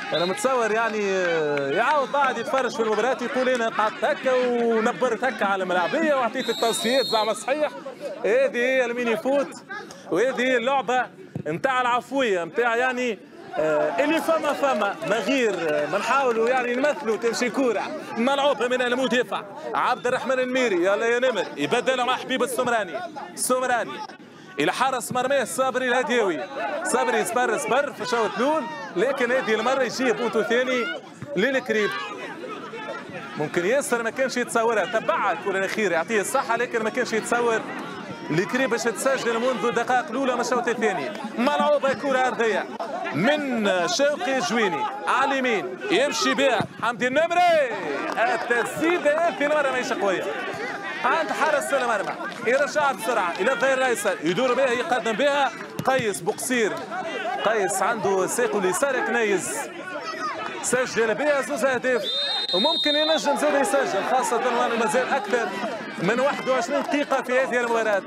انا متصور يعني يعاود بعد يتفرج في المباراه يقول انا قعدت هكا ونبرت هكا على الملاعبيه وعطيت التوصيات زعما صحيح. هذه هي الميني فوت وهذه هي اللعبه نتاع العفويه نتاع يعني اللي فما ما غير ما نحاولوا يعني نمثلوا تمشي كوره ملعوبه من المدافع عبد الرحمن الميري. يلا يا نمر يبدلها مع حبيب السمراني الى حارس مرماه صابري الهديوي. صابري صبر في الشوط الاول لكن هذه المره يجيب بوتو ثاني للكريب. ممكن ياسر ما كانش يتصورها تبعها الكره الاخيره يعطيه الصحه لكن ما كانش يتصور الكريب باش تسجل منذ الدقائق الاولى من الشوط الثاني. ملعوبه كره ارضيه من شوقي جويني على اليمين يمشي بها حمدي النمري. التسديده هذه المره ماهيش قويه عند حارس المرمى يرجع بسرعه الى الظهير الايسر يدور بها يقدم بها قيس بوقصير. قيس عنده ساقه اليسار كنيز سجل بها زوز اهداف وممكن ينجم زاد يسجل خاصه وانه مازال اكثر من 21 دقيقه في هذه المباراه.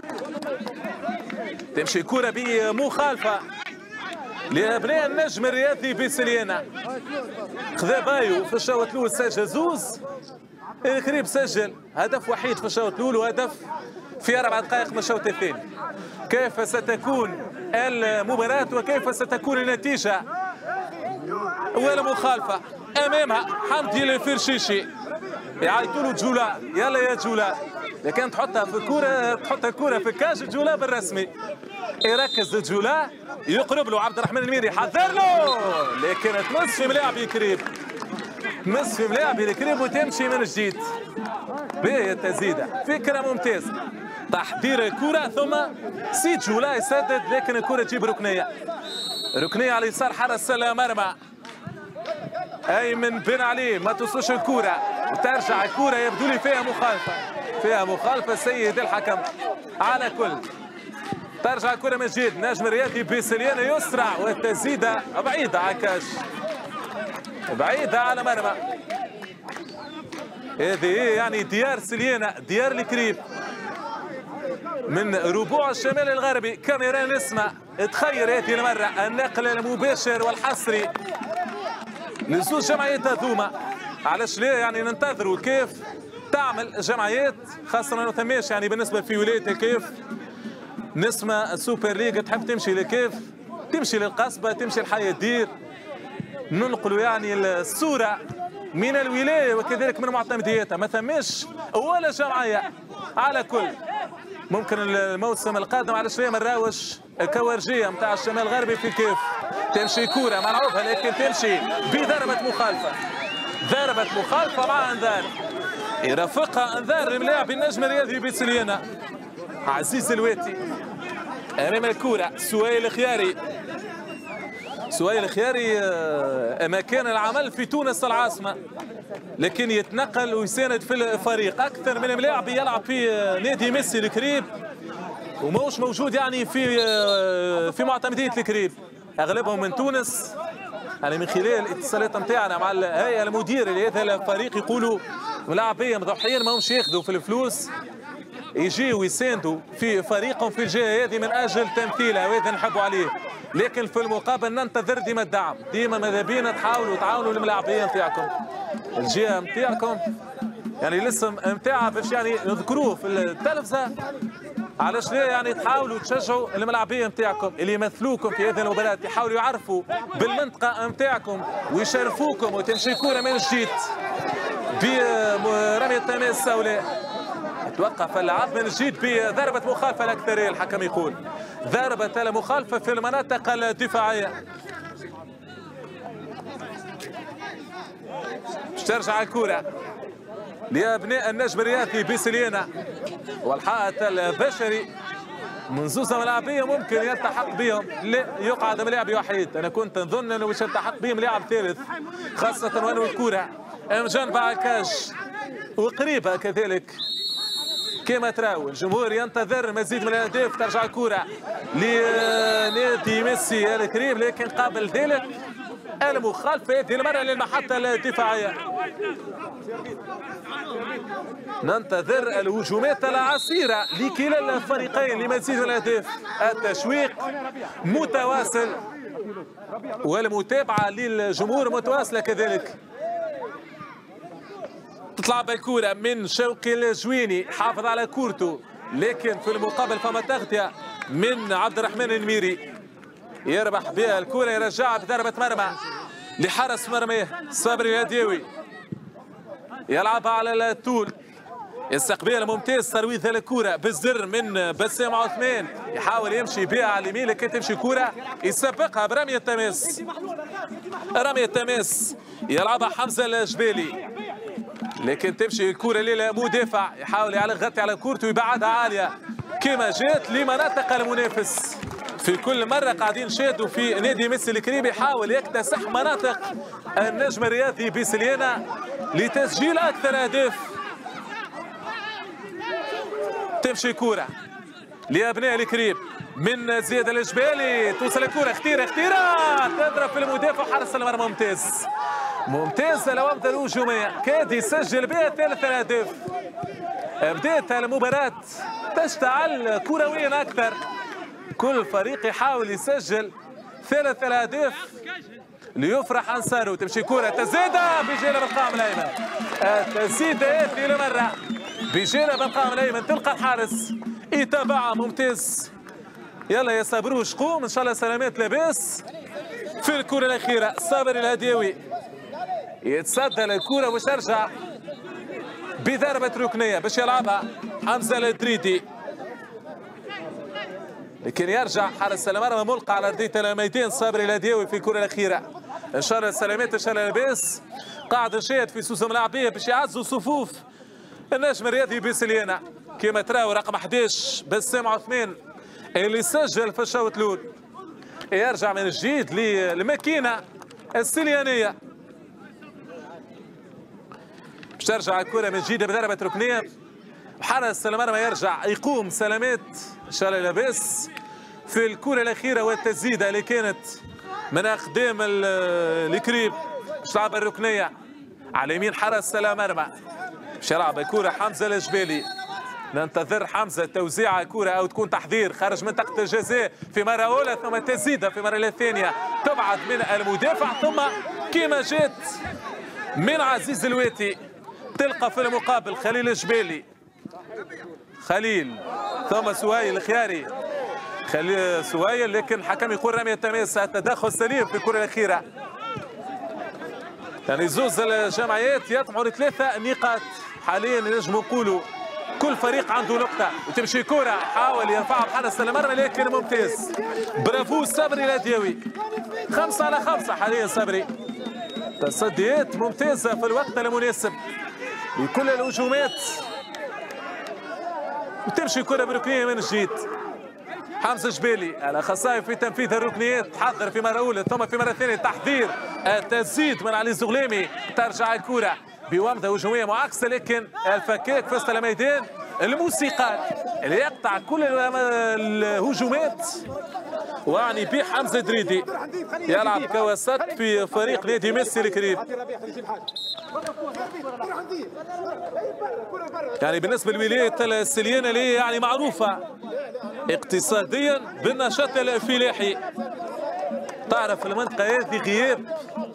تمشي كره بمخالفه لابناء النجم الرياضي بسليانه. خذا بايو في الشوط الاول سجل زوز الكريب سجل هدف وحيد في الشوط الاول وهدف في 4 دقائق من الشوط الثاني. كيف ستكون المباراة وكيف ستكون النتيجة والمخالفة امامها حمدي الفرشيشي يعيطوا له جولا. يلا يا جولا لكن تحطها في الكرة تحط الكرة في كاج جولا بالرسمي يركز جولا يقرب له عبد الرحمن الميري حذر له لكن تمس في ملاعب كريب تمس في ملاعب الكريب وتمشي من جديد. باهية التسديدة فكرة ممتازة تحضير الكرة ثم سيد جولا يسدد لكن الكرة تجيب ركنية على يسار حارس المرمى ايمن بن علي. ما توصلش الكرة وترجع الكرة يبدو لي فيها مخالفة سيد الحكم. على كل ترجع الكرة من جديد نجم الرياضي بسليانة يسرع والتسديدة بعيدة عكاش بعيدة على مرمى. هذه يعني ديار سليانة ديار الكريب من ربوع الشمال الغربي. كاميرا نسمة تخيل هذه المرة النقل المباشر والحصري لزوج جمعيات هذوما. علاش لا يعني ننتظروا كيف تعمل جمعيات خاصة ما ثماش يعني بالنسبة في ولاية كيف نسمة السوبر ليج تحب تمشي لكيف تمشي للقصبة تمشي لحي الدير ننقلوا يعني الصورة من الولاية وكذلك من معتمدياتها. ما ثماش ولا جمعية. على كل ممكن الموسم القادم على شوية من راوش الكورجية نتاع الشمال الغربي في كيف تمشي كورة ملعوبها لكن تمشي بضربة مخالفة مع انذار يرافقها انذار للاعب النجم الرياضي بسليانة. عزيز الواتي امام الكورة سويل الخياري مكان العمل في تونس العاصمة لكن يتنقل ويساند في الفريق. أكثر من لاعب يلعب في نادي ميسي الكريب وماهوش موجود يعني في معتمدية الكريب أغلبهم من تونس. يعني من خلال الاتصالات نتاعنا مع الهيئة المديرة لهذا الفريق يقولوا لاعبين مضحيين ماهمش ياخذوا في الفلوس يجيوا يساندوا في فريقهم في الجهة هذه من أجل تمثيلها وهذا نحبوا عليه. لكن في المقابل ننتظر ديما الدعم ديما ماذا بينا تعاونوا الملاعبيه نتاعكم الجهه نتاعكم يعني الاسم نتاعها باش يعني نذكروه في التلفزه. علاش لا يعني تحاولوا تشجعوا الملاعبيه نتاعكم اللي يمثلوكم في هذه المباراه يحاولوا يعرفوا بالمنطقه نتاعكم ويشرفوكم وتمشي كوره من جديد برميه تماس سوداء. توقف اللعب من جديد بضربة مخالفة الأكثرية. الحكم يقول ضربة المخالفة في المناطق الدفاعية. باش ترجع الكرة لأبناء النجم الرياضي بسليانة والحائط البشري من زوزة ملاعبية ممكن يلتحق بهم. لا يقعد ملاعب وحيد. أنا كنت نظن أنه باش يلتحق بهم لاعب ثالث خاصة وأنه الكرة جنب عكاش وقريبة كذلك كما تراو. الجمهور ينتظر مزيد من الاهداف. ترجع الكرة لنادي ميسي الكريم لكن قبل ذلك المخالفة هذه المرة للمحطة الدفاعية. ننتظر الهجومات العسيرة لكلا الفريقين لمزيد من الاهداف. التشويق متواصل والمتابعة للجمهور متواصلة كذلك. تطلع بالكورة من شوقي الجويني، حافظ على كورته، لكن في المقابل فما تغطية من عبد الرحمن النميري، يربح بها الكورة، يرجعها بضربة مرمى لحارس مرماه صابري الهداوي، يلعبها على الطول، استقبال ممتاز، ترويض الكرة بالزر من بسام عثمان، يحاول يمشي بها على اليمين لكن تمشي كرة يسبقها برمية تماس، رمية تماس يلعبها حمزة الجبالي، لكن تمشي الكرة للمدافع، يحاول يغطي على كورته ويبعدها عالية كما جات لمناطق المنافس. في كل مرة قاعدين نشاهدوا في نادي ميسي الكريم يحاول يكتسح مناطق النجم الرياضي بسليانة لتسجيل أكثر أهداف. تمشي كورة لأبناء الكريم من زياد الجبالي، توصل الكورة خطيرة تضرب في المدافع، حارس المرمى ممتاز ممتاز العودة الهجومية، كاد يسجل بها 3 أهداف. بدأت المباراة تشتعل كرويا أكثر، كل فريق يحاول يسجل 3 أهداف ليفرح أنصاره. تمشي كرة تزيدة بجانب القائم الأيمن، تزيدة هذه المرة بجانب القائم الأيمن، تلقى الحارس يتابعها ممتاز. يلا يا صبروش قوم إن شاء الله سلامات لاباس. في الكرة الأخيرة صابر الهداوي يتصدى للكرة باش يرجع بضربة ركنية باش يلعبها حمزة الدريدي، لكن يرجع حارس المرمى ملقى على ارضيه الميدان صابري الهداوي في الكره الاخيره. ان شاء الله السلامات ان شاء الله لاباس. قاعد نشاهد في سوسه ملاعبيه باش يعزوا صفوف النجم الرياضي بسليانه كما تراو رقم 11 بسام عثمان اللي سجل في الشوط الاول. يرجع من جديد للماكينه السليانيه باش ترجع الكره من جديد بضربه ركنيه. حارس المرمى يرجع يقوم سلامات ان شاء الله لاباس في الكره الاخيره والتسديده اللي كانت من اقدام الكريب باش تلعب الركنيه على يمين حارس المرمى باش يلعب الكره حمزه الجبالي. ننتظر حمزه توزيع الكره او تكون تحضير خارج منطقه الجزاء في مره اولى، ثم تسديده في مره ثانيه تبعد من المدافع، ثم كما جات من عزيز الواتي تلقى في المقابل خليل الجبالي، خليل ثم سهيل الخياري، خليل سهيل، لكن الحكم يقول رمية تماس. التدخل سليم في الكرة الأخيرة، يعني زوز الجمعيات يطمعوا ل3 نقاط حاليا، نجم نقولوا كل فريق عنده نقطة. وتمشي كرة حاول يرفعها بحارس المرمى لكن ممتاز، برافو صبري الهداوي، 5 على 5 حاليا صبري، تصديات ممتازة في الوقت المناسب لكل الهجومات. وتمشي كرة بركنية من جديد، حمزة جبالي الأخصائي في تنفيذ الركنيات تحضر في مرة أولى ثم في مرة ثانية تحضير التسديد من علي الزغلامي، ترجع الكرة بومضة هجومية معاكسة لكن الفكاك في وسط الميدان الموسيقى اللي يقطع كل الهجومات، وعني به حمزة دريدي يلعب كوسط في فريق نادي ميسي الكريم. يعني بالنسبة لولاية السليانة اللي يعني معروفة اقتصاديا بالنشاط الفلاحي، تعرف المنطقة هذه غياب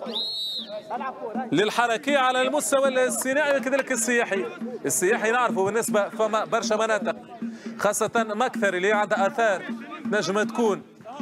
للحركية على المستوى الصناعي وكذلك السياحي. السياحي نعرفه بالنسبة فما برشا مناطق خاصة مكثر اللي عندها آثار نجم تكون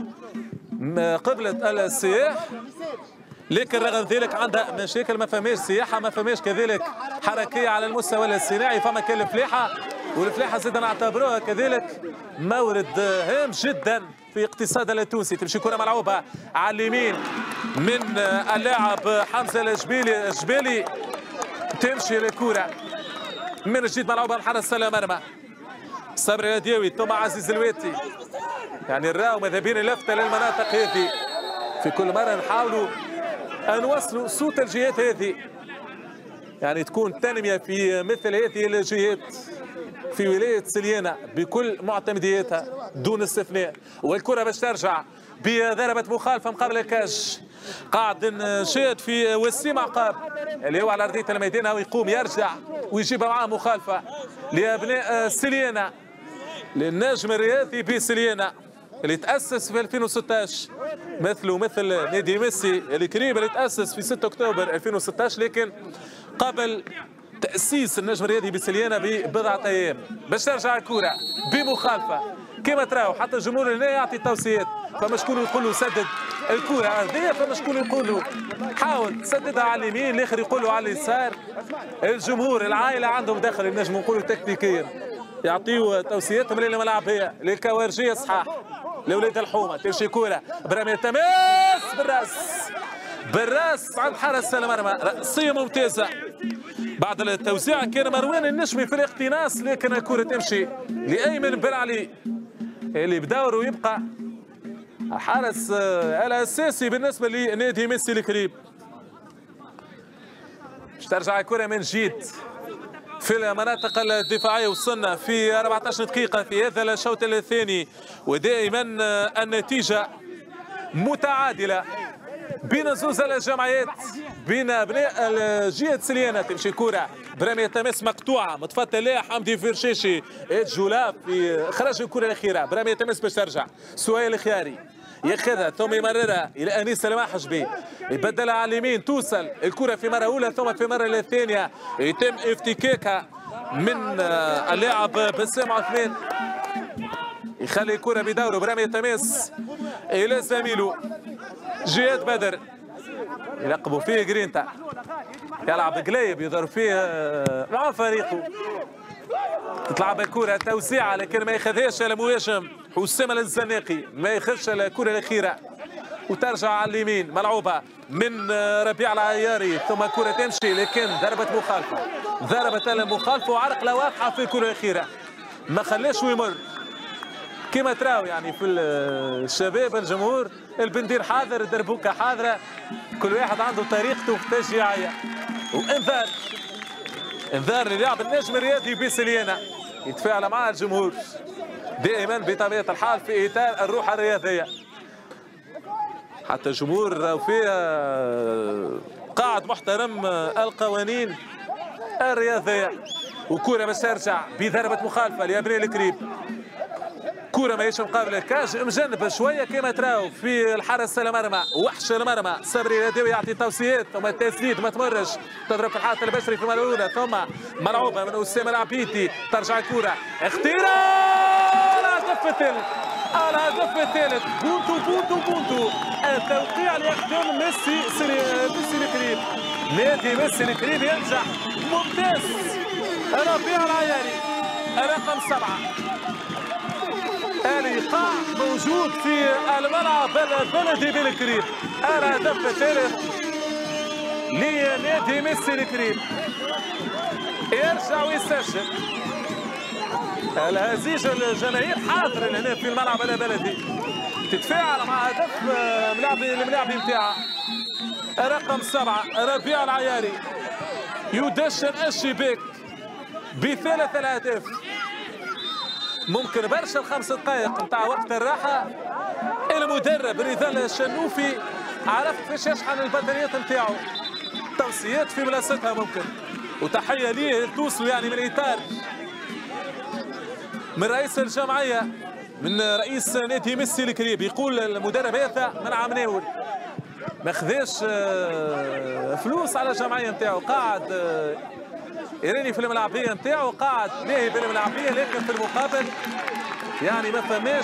قبلة السياح، لكن رغم ذلك عندها مشاكل، ما فماش سياحة، ما فماش كذلك حركية على المستوى الصناعي، فما كان الفلاحة، والفلاحة زاد نعتبروها كذلك مورد هام جدا في اقتصاد التونسي. تمشي كرة ملعوبة على اليمين من اللاعب حمزة الجبالي، تمشي الكرة من جديد ملعوبة من حارس المرمى صبري الهداوي ثم عزيز الواتي. يعني نراو ماذا بين لفتة للمناطق هذه، في كل مرة نحاولوا أن نوصلوا صوت الجهات هذه، يعني تكون تنمية في مثل هذه الجهات في ولاية سليانة بكل معتمدياتها دون استثناء. والكرة باش ترجع بضربة مخالفة مقابل الكاج، قاعد نشاهد في وسيم عقاب اللي هو على أرضية الميدان، هو يقوم يرجع ويجيب معاه مخالفة لأبناء سليانة، للنجم الرياضي بسليانة اللي تأسس في 2016 مثله مثل نادي ميسي الكريم اللي تأسس في 6 أكتوبر 2016، لكن قبل تأسيس النجم الرياضي بسليانة ببضعة أيام. باش ترجع الكرة بمخالفة كما تراو، حتى الجمهور هنا يعطي توصيات، فما شكون يقول له سدد الكرة عرضية، فما شكون يقول له حاول تسددها على اليمين، الاخر يقول له على اليسار. الجمهور العائلة عندهم دخل، نجم نقولوا تكتيكيا يعطيوا توصياتهم للملعب هي للكوارجية صحاح لولاد الحومة. تمشي كرة برمي تماس بالراس عند حارس المرمى، رأسية ممتازة. بعد التوزيع كان مروان النجمي في الاقتناص، لكن الكرة تمشي لأيمن بن علي اللي بدوره يبقى حارس الأساسي بالنسبة لنادي ميسي الكريم. باش ترجع الكرة من جديد في المناطق الدفاعية. وصلنا في 14 دقيقة في هذا الشوط الثاني، ودائما النتيجة متعادلة بين زوز الجمعيات، بين ابناء جهة سليانة. تمشي كرة برمية تماس مقطوعة متفتل لها حمدي فرشاشي، جولا في خرج الكرة الأخيرة. برمية تماس باش ترجع سهيل الخياري ياخذها ثم يمررها الى انيس المحجبي، يبدلها على اليمين، توصل الكره في مره اولى ثم في مره الثانيه يتم افتكاكها من اللاعب بسام عثمان، يخلي الكره بدوره برمي تماس الى زميله جهاد بدر، يلقبوا فيه جرينتا، يلعب قليب يضرب فيه مع فريقه. تطلع بالكرة توزيعة لكن ما ياخذهاش المهاجم حسام الزناقي، ما ياخذش الكرة الأخيرة وترجع على اليمين ملعوبة من ربيع العياري، ثم كرة تمشي لكن ضربت المخالفة وعرقلة واضحة في الكرة الأخيرة، ما خلاش يمر. كما تراو يعني في الشباب الجمهور البندير حاضر، الدربوكة حاضرة، كل واحد عنده طريقته التشجيعية. وانذار للاعب النجم الرياضي بسليانة، يتفاعل مع الجمهور دائما بطبيعة الحال في إطار الروح الرياضية. حتى الجمهور فيه قاعد محترم القوانين الرياضية. وكرة باش ترجع بضربة مخالفة لأبناء الكريب، كرة ماهيش مقابلة كاج مجنب شوية كما تراو في الحارس المرمى، وحش المرمى صبري الهداوي يعطي توصيات، ثم التسديد ما تمرش، تضرب في الحارة البشري في المرة الأولى، ثم ملعوبة من أسامة العبيدي، ترجع الكرة اختيرا الهدف الثالث. بونتو التوقيع اللي يخدم ميسي الكريم، نادي ميسي الكريم ينجح ممتاز. ربيع العياري رقم 7، الايقاع موجود في الملعب البلدي بالكريم. الهدف الثالث لنادي ميسي الكريم، يرجع ويسجل. الهزيج الجماهير حاضر هنا في الملعب البلدي، تتفاعل مع هدف الملاعبي نتاعها. رقم 7 ربيع العياري يدشن الشباك بثلاث الاهداف. ممكن برشا ال5 دقائق نتاع وقت الراحه. المدرب رضا الشنوفي عرف كيفاش يشحن البطاريات نتاعو، توصيات في بلاصتها ممكن، وتحيه ليه توصل يعني من اطار من رئيس الجمعيه، من رئيس نادي ميسي الكريم. يقول المدرب هذا من عام ناول ما خذاش فلوس على الجمعيه نتاعو، قاعد يراني في الملعبيه نتاعو، قاعد لاهي بالملعبيه، لكن في المقابل يعني ما فماش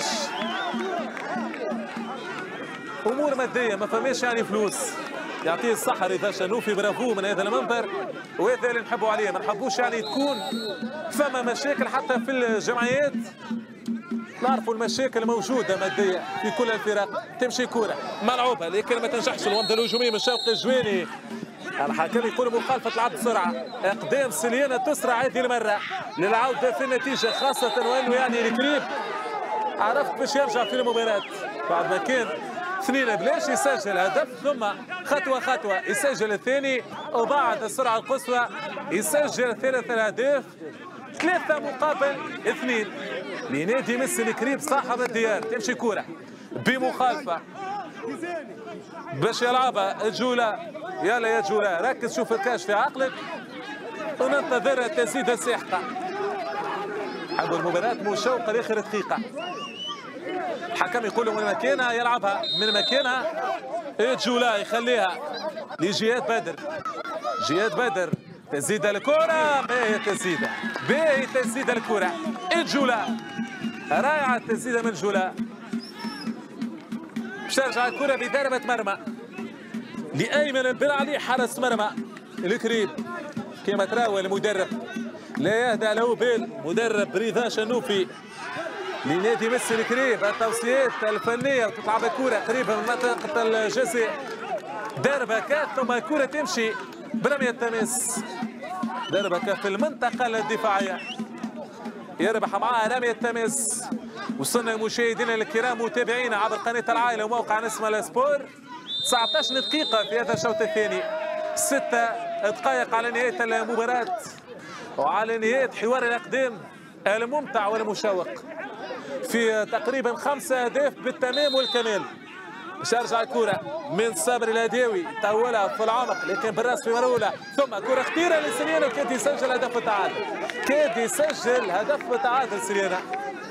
امور ماديه، ما فماش يعني فلوس. يعطيه الصحه رضا شنوفي، برافو من هذا المنبر، وهذا اللي نحبوا عليه. ما نحبوش يعني تكون فما مشاكل حتى في الجمعيات، نعرفوا المشاكل موجوده ماديه في كل الفرق. تمشي كوره ملعوبه لكن ما تنجحش الومضه الهجوميه من شوقي الجواني. الحكم يقول مخالفه لعب بسرعه، اقدام سليانه تسرع هذه المره للعوده في النتيجه، خاصه وانه يعني الكريب عرفت باش يرجع في المباراه بعد ما كان 2 بلاش يسجل هدف، ثم خطوه يسجل الثاني، وبعد السرعه القصوى يسجل 3 اهداف، 3 مقابل 2 لنادي ميسي الكريم صاحب الديار. تمشي كوره بمخالفه باش يلعبها الجوله. يلا يا جوله ركز، شوف الكاش في عقلك، وننتظر التسديده الساحقه. حب المباراه مشوقه لاخر دقيقه. الحكم يقول من مكانها يلعبها من مكانها. جولا يخليها لجهاد بدر. جهاد بدر تزيد الكرة باهية تزيد باهية تزيد الكرة. جولا رائعة تزيد من جولا. باش ترجع الكرة بضربة مرمى لأيمن بن علي حارس مرمى الكريب. كما تراوى المدرب لا يهدأ له بال، مدرب رضا شنوفي لنادي ميسي الكريب. التوصيات الفنية وتتلعب الكرة قريبة من منطقة الجزاء. ضربة كات ثم الكرة تمشي برمية تماس. ضربة كات في المنطقة الدفاعية يربح معها رمية تماس. وصلنا مشاهدينا الكرام متابعينا عبر قناة العائلة وموقع نسمة السبور. 19 دقيقة في هذا الشوط الثاني، 6 دقائق على نهاية المباراة وعلى نهاية حوار الأقدام الممتع والمشوق في تقريبا 5 أهداف بالتمام والكمال. باش ترجع الكرة من صابر الهداوي طولها في العمق لكن بالراس في مرولة ثم كرة خطيرة لسليانة وكاد يسجل هدف التعادل. كاد يسجل هدف التعادل سليانة.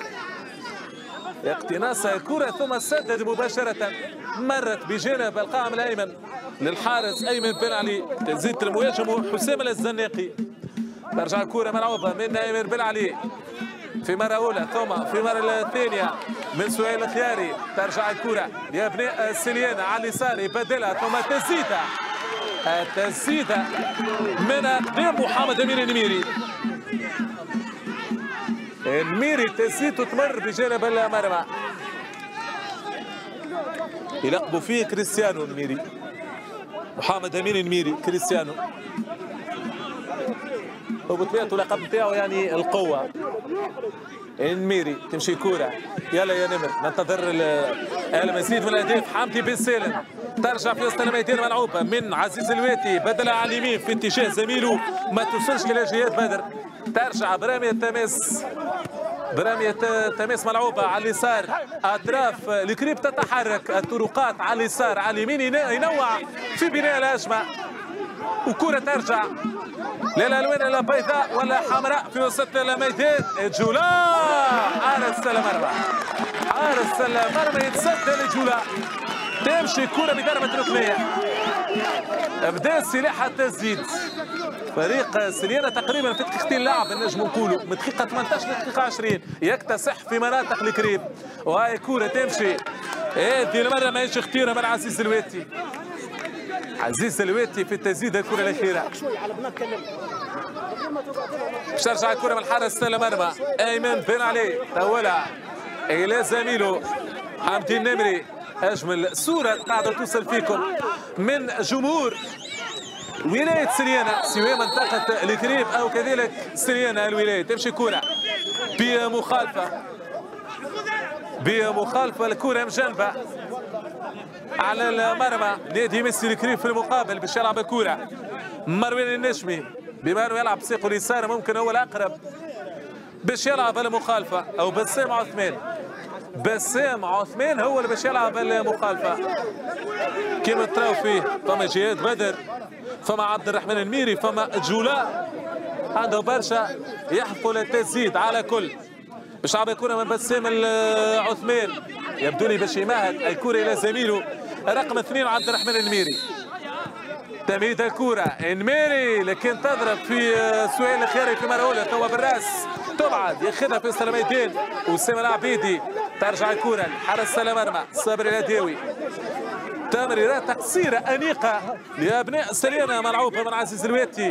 اقتناص الكرة ثم سدد مباشرة مرت بجانب القائم الأيمن للحارس أيمن بن علي. تزيد المهاجم حسام الزناقي. ترجع الكرة ملعوبة من أيمن بن علي في مرة أولى ثم في مرة الثانية من سهيل الخياري. ترجع الكرة لأبناء سليانة على اليسار يبدلها ثم تسديدة. التسديدة من أقدام محمد أمين النميري. النميري تسديدته تمر بجانب المرمى. يلقبوا فيه كريستيانو النميري. محمد أمين النميري كريستيانو وبطبيعته لقب نتاعو يعني القوة. النميري تمشي كورة يلا يا نمر ننتظر المزيد من الاهداف. حمدي بن سالم ترجع في وسط الميدان ملعوبة من عزيز الواتي بدلها على اليمين في اتجاه زميله ما توصلش الى جهاد بدر. ترجع برامية تماس. برامية تماس ملعوبة على اليسار. اطراف الكريب تتحرك الطرقات على اليسار على اليمين ينوع في بناء الهجمة وكرة ترجع للالوان البيضاء ولا حمراء في وسط الميدان. جولا حارس المرمى. حارس المرمى يتسدل جولا. تمشي الكرة بضربة ركنية. بدا سلاح التسديد. فريق سليانة تقريبا في دقيقتين لعب نجم نقولوا من دقيقة 18 لدقيقة 20 يكتسح في مناطق الكريب. وهاي كرة تمشي هذه المرة ماهيش اختيارها من عزيز الواتي. عزيز الواتي في التسديد الكرة الأخيرة. باش ترجع الكرة من حارس المرمى أيمن بن علي طولها إلى زميله حمدي النمري. أجمل صورة قاعدة توصل فيكم من جمهور ولاية سليانة سواء منطقة الكريب أو كذلك سليانة الولاية. تمشي كرة بمخالفة الكرة مجنبة على المرمى نادي ميسي الكريب. في المقابل باش يلعب الكرة مروان النجمي بما انه يلعب بساقه اليسار ممكن هو الاقرب باش يلعب المخالفة او بسام عثمان. بسام عثمان هو اللي باش يلعب المخالفة كما تراو فيه. فما جهاد بدر فما عبد الرحمن النميري فما جولا عنده برشا يحفل التسديد على كل. باش يلعب الكرة من بسام عثمان يبدو لي باش يمهد الكرة الى زميله رقم 2 عبد الرحمن النميري. تمهيد الكرة النميري لكن تضرب في سهيل الخياري في مرة أولى توا بالراس تبعد ياخذها في وسط الميدان وسام العبيدي. ترجع الكرة لحارس المرمى صابر الهداوي. تمريرات تقصيرة أنيقة لأبناء سليانة ملعوبة من عزيز الواتي.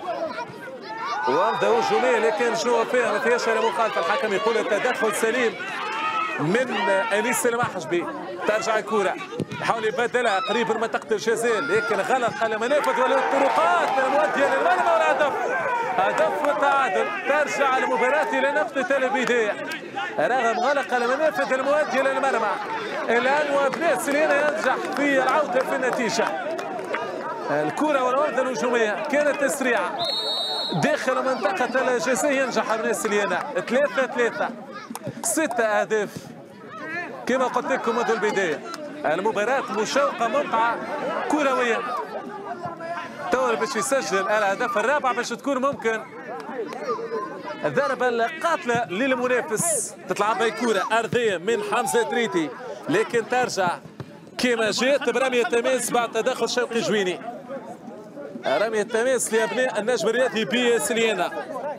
ومضى هجومية لكن شنو فيها ما فيهاش مخالفة. الحكم يقول التدخل سليم من أنيس المحجبي. ترجع الكرة يحاول يبدلها قريب من منطقة الجزاء لكن غلق المنافذ والطرقات المؤدية للمرمى والهدف. هدف التعادل. ترجع المباراة إلى نقطة البداية رغم غلق المنافذ المؤدية للمرمى. الآن وأبناء سليانة ينجح في العودة في النتيجة. الكرة والعودة الهجومية كانت تسريعة داخل منطقة الجزاء. ينجح أبناء سليانة 3-3 6 أهداف كما قلت لكم منذ البداية. المباراة مشوقة ممتعة كروية. توا باش يسجل الهدف الرابع باش تكون ممكن الضربة القاتلة للمنافس، تتلعب كرة أرضية من حمزة دريتي لكن ترجع كما جات برمية تماس بعد تدخل شوقي جويني. رمية تماس لأبناء النجم الرياضي بسليانة.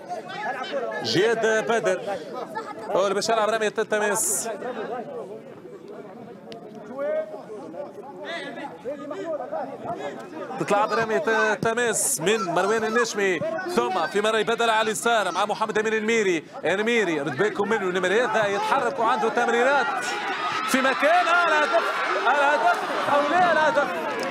جياد بدر هو اللي باش يلعب رمية التماس. تتلعب رمية تماس من مروان النجمي ثم في مرة يبدل على اليسار مع محمد امين الميري رد بالكم منه النمر هذا يتحرك وعنده تمريرات في مكان. الهدف او لا الهدف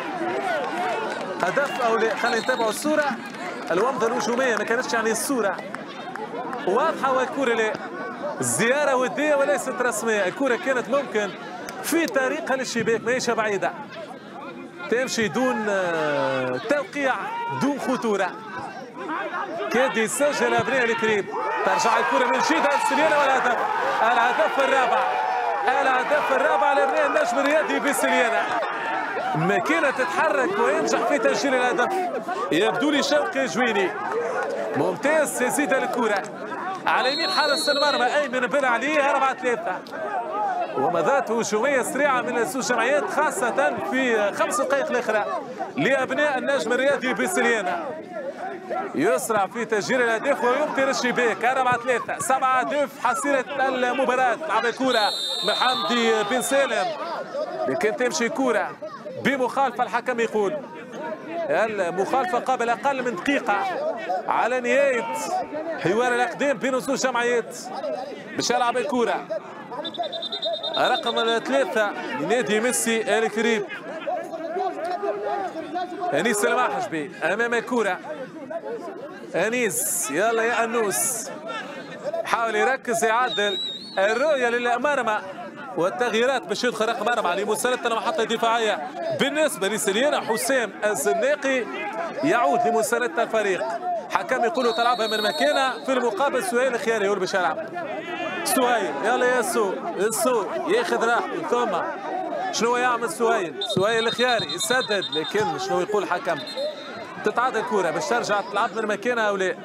هدف او لا. خلينا نتابعوا الصورة. الومضة الهجومية ما كانتش يعني الصورة واضحة والكرة لا. الزيارة ودية وليست رسمية. الكرة كانت ممكن في طريقها للشباك ماهيش بعيدة، تمشي دون توقيع دون خطورة. كاد يسجل أبناء الكريم. ترجع الكرة من جديد لسليانة والهدف. الهدف الرابع لأبناء النجم الرياضي بسليانة. ماكينة تتحرك وينجح في تسجيل الهدف. يبدو لي شوقي جويني ممتاز يزيد الكرة على يمين حارس المرمى أيمن بن علي 4-3 ومضات هجومية سريعة من الزوج جمعيات خاصة في 5 دقائق الأخرى لأبناء النجم الرياضي بسليانة. يسرع في تسجيل الأهداف ويمطر الشباك 4-3 7 أهداف حصيلة المباراة. لعب الكرة من حمدي بن سالم لكن تمشي كرة بمخالفة. الحكم يقول المخالفة قبل أقل من دقيقة على نهاية حوار الأقدام بين الزوج جمعيات. باش يلعب الكرة رقم 3 لنادي ميسي الكريم أنيس المحجبي أمام الكرة. أنيس يلا يا أنوس حاول يركز يعدل الرؤية للمرمى والتغييرات باش يدخل رقم 4 لمساندة المحطة الدفاعية بالنسبة لسليانة. حسام الزناقي يعود لمساندة الفريق. حكم يقول تلعبها من مكانه. في المقابل سهيل الخياري هو اللي باش يلعب. سهيل يلا يا السو ياخذ راحته ثم شنو يعمل سهيل الخياري يسدد لكن شنو يقول الحكم؟ تتعادل الكرة باش ترجع تلعب من مكانها او لا.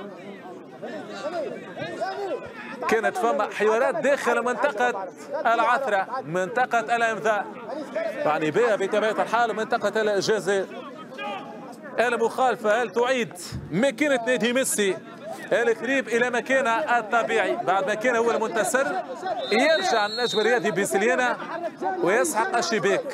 كانت فما حوارات داخل منطقة العثرة منطقة الانذار يعني بها بطبيعة الحال منطقة الجزاء. المخالفة هل تعيد مكانة نادي ميسي الكريم إلى مكانه الطبيعي بعد ما كان هو المنتصر. يرجع النجم الرياضي بسليانة ويسحق الشباك.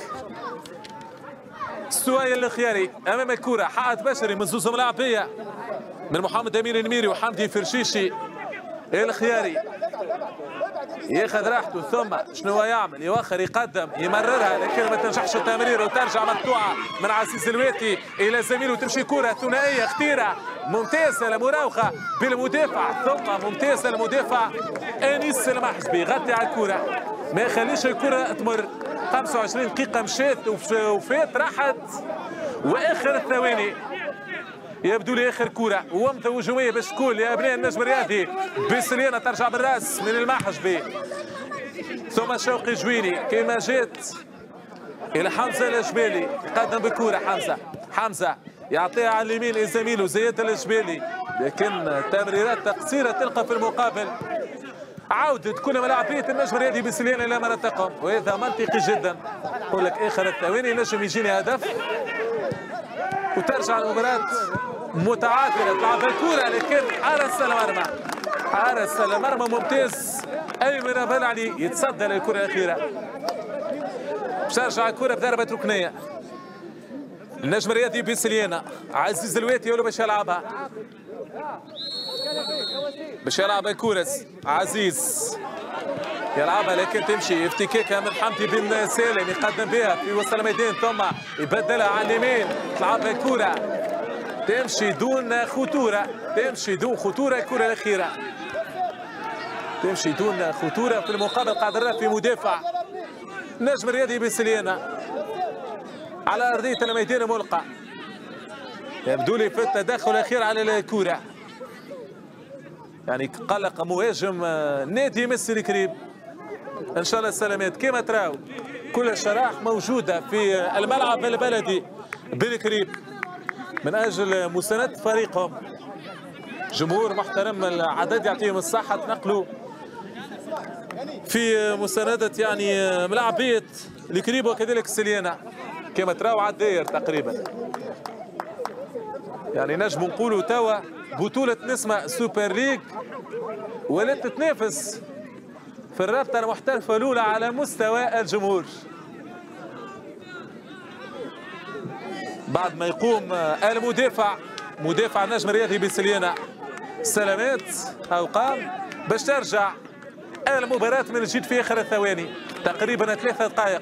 سهيل الخياري أمام الكرة حائط بشري من زوز ملاعبية من محمد أمين الميري وحمدي فرشيشي. الخياري ياخذ راحته ثم شنو يعمل؟ يوخر يقدم يمررها لكن ما تنجحش التمرير وترجع مقطوعه من عزيز الواتي الى زميله وتمشي كره ثنائيه خطيره ممتازه لمراوغه بالمدافع ثم ممتازه المدافع انيس المحجبي غطي على الكره ما يخليش الكره تمر. 25 دقيقه مشات وفات راحت واخر الثواني يبدو لي اخر كره ومضه هجوميه باش تكون لابناء النجم الرياضي بسليانه. ترجع بالراس من المحجبي ثم شوقي جويني كما جات الى حمزه الجبالي يقدم بالكره. حمزه يعطيها على اليمين لزميله زياد الجبالي لكن تمريرات قصيره تلقى في المقابل. عودة كل ملاعبية النجم الرياضي بسليانة إلى مناطقهم وهذا منطقي جدا. يقول لك آخر الثواني نجم يجيني هدف وترجع المباراة متعادلة. تلعب الكرة لكن حارس المرمى ممتاز أيمن بن علي يتصدى للكرة الأخيرة. باش ترجع الكرة بضربة ركنية. النجم الرياضي بسليانة عزيز الواتي هو اللي باش يلعبها. باش يلعب الكرة عزيز يلعبها لكن تمشي افتكاكها من حمدي بن سالم يقدم بها في وسط الميدان ثم يبدلها على اليمين. تلعب الكرة تمشي دون خطورة الكرة الأخيرة تمشي دون خطورة. في المقابل قادر في مدافع النجم الرياضي بسليانة على أرضية الميدان ملقى. يبدو لي في التدخل الأخير على الكرة يعني قلق مهاجم نادي ميسي الكريم. ان شاء الله السلامات. كما تراو كل الشرائح موجوده في الملعب البلدي بالكريم من اجل مساندة فريقهم جمهور محترم العدد يعطيهم الصحة. تنقلوا في مساندة يعني ملاعبية الكريب وكذلك السليانة كما تراو على الداير تقريبا. يعني نجم نقولوا توا بطولة نسمة سوبر ليج ولات تتنافس في الرابطة المحترفة الأولى على مستوى الجمهور. بعد ما يقوم مدافع النجم الرياضي بسليانة سلامات أو قام باش ترجع المباراة من جديد في آخر الثواني تقريبا 3 دقائق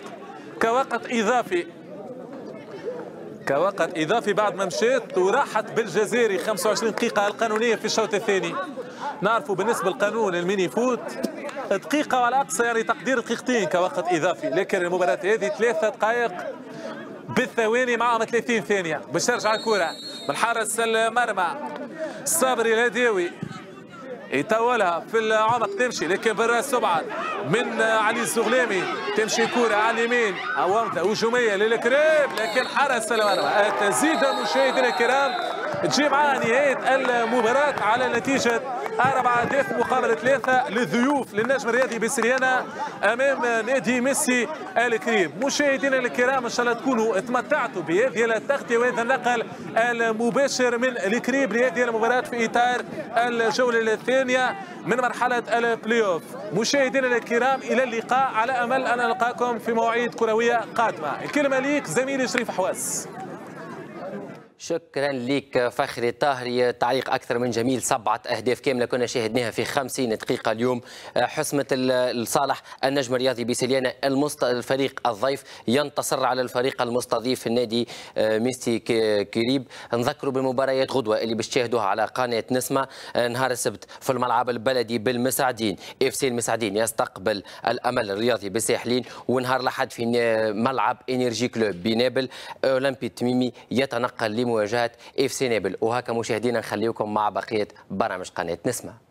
كوقت إضافي بعد ما مشيت وراحت بالجزائري 25 دقيقة القانونية في الشوط الثاني. نعرفوا بالنسبة للقانون الميني فوت دقيقة على أقصى يعني تقدير دقيقتين كوقت إضافي، لكن المباراة هذه 3 دقائق بالثواني معهم 30 ثانية باش ترجع الكرة من حارس المرمى صابري الهداوي يطولها في العمق تمشي لكن بالراس تبعد من علي الزغلامي تمشي كرة على اليمين عوامته هجومية للكريب لكن حارس المرمى. تزيد مشاهدينا الكرام تجي معها نهاية المباراة على نتيجة 4 أهداف مقابل 3 للضيوف للنجم الرياضي بسليانة امام نادي ميسي الكريب. مشاهدينا الكرام ان شاء الله تكونوا تمتعتوا بهذه التغطيه وهذا النقل المباشر من الكريب لهذه المباراه في اطار الجوله الثانيه من مرحله البلاي اوف. مشاهدينا الكرام الى اللقاء على امل ان نلقاكم في مواعيد كرويه قادمه. الكلمه ليك زميلي شريف حواس. شكرا لك فخري الطاهري، تعليق اكثر من جميل. 7 أهداف كامله كنا شاهدناها في 50 دقيقه اليوم حسمت لصالح النجم الرياضي بسليانة. الفريق الضيف ينتصر على الفريق المستضيف النادي ميسي كريب. نذكروا بمباريات غدوه اللي باش تشاهدوها على قناه نسمه نهار السبت في الملعب البلدي بالمسعدين. اف سي المسعدين يستقبل الامل الرياضي بالساحلين، ونهار الاحد في ملعب انرجي كلوب بنابل اولمبي التميمي يتنقل مواجهة اف سي نابل. وهكا مشاهدينا نخليكم مع بقية برامج قناة نسمة.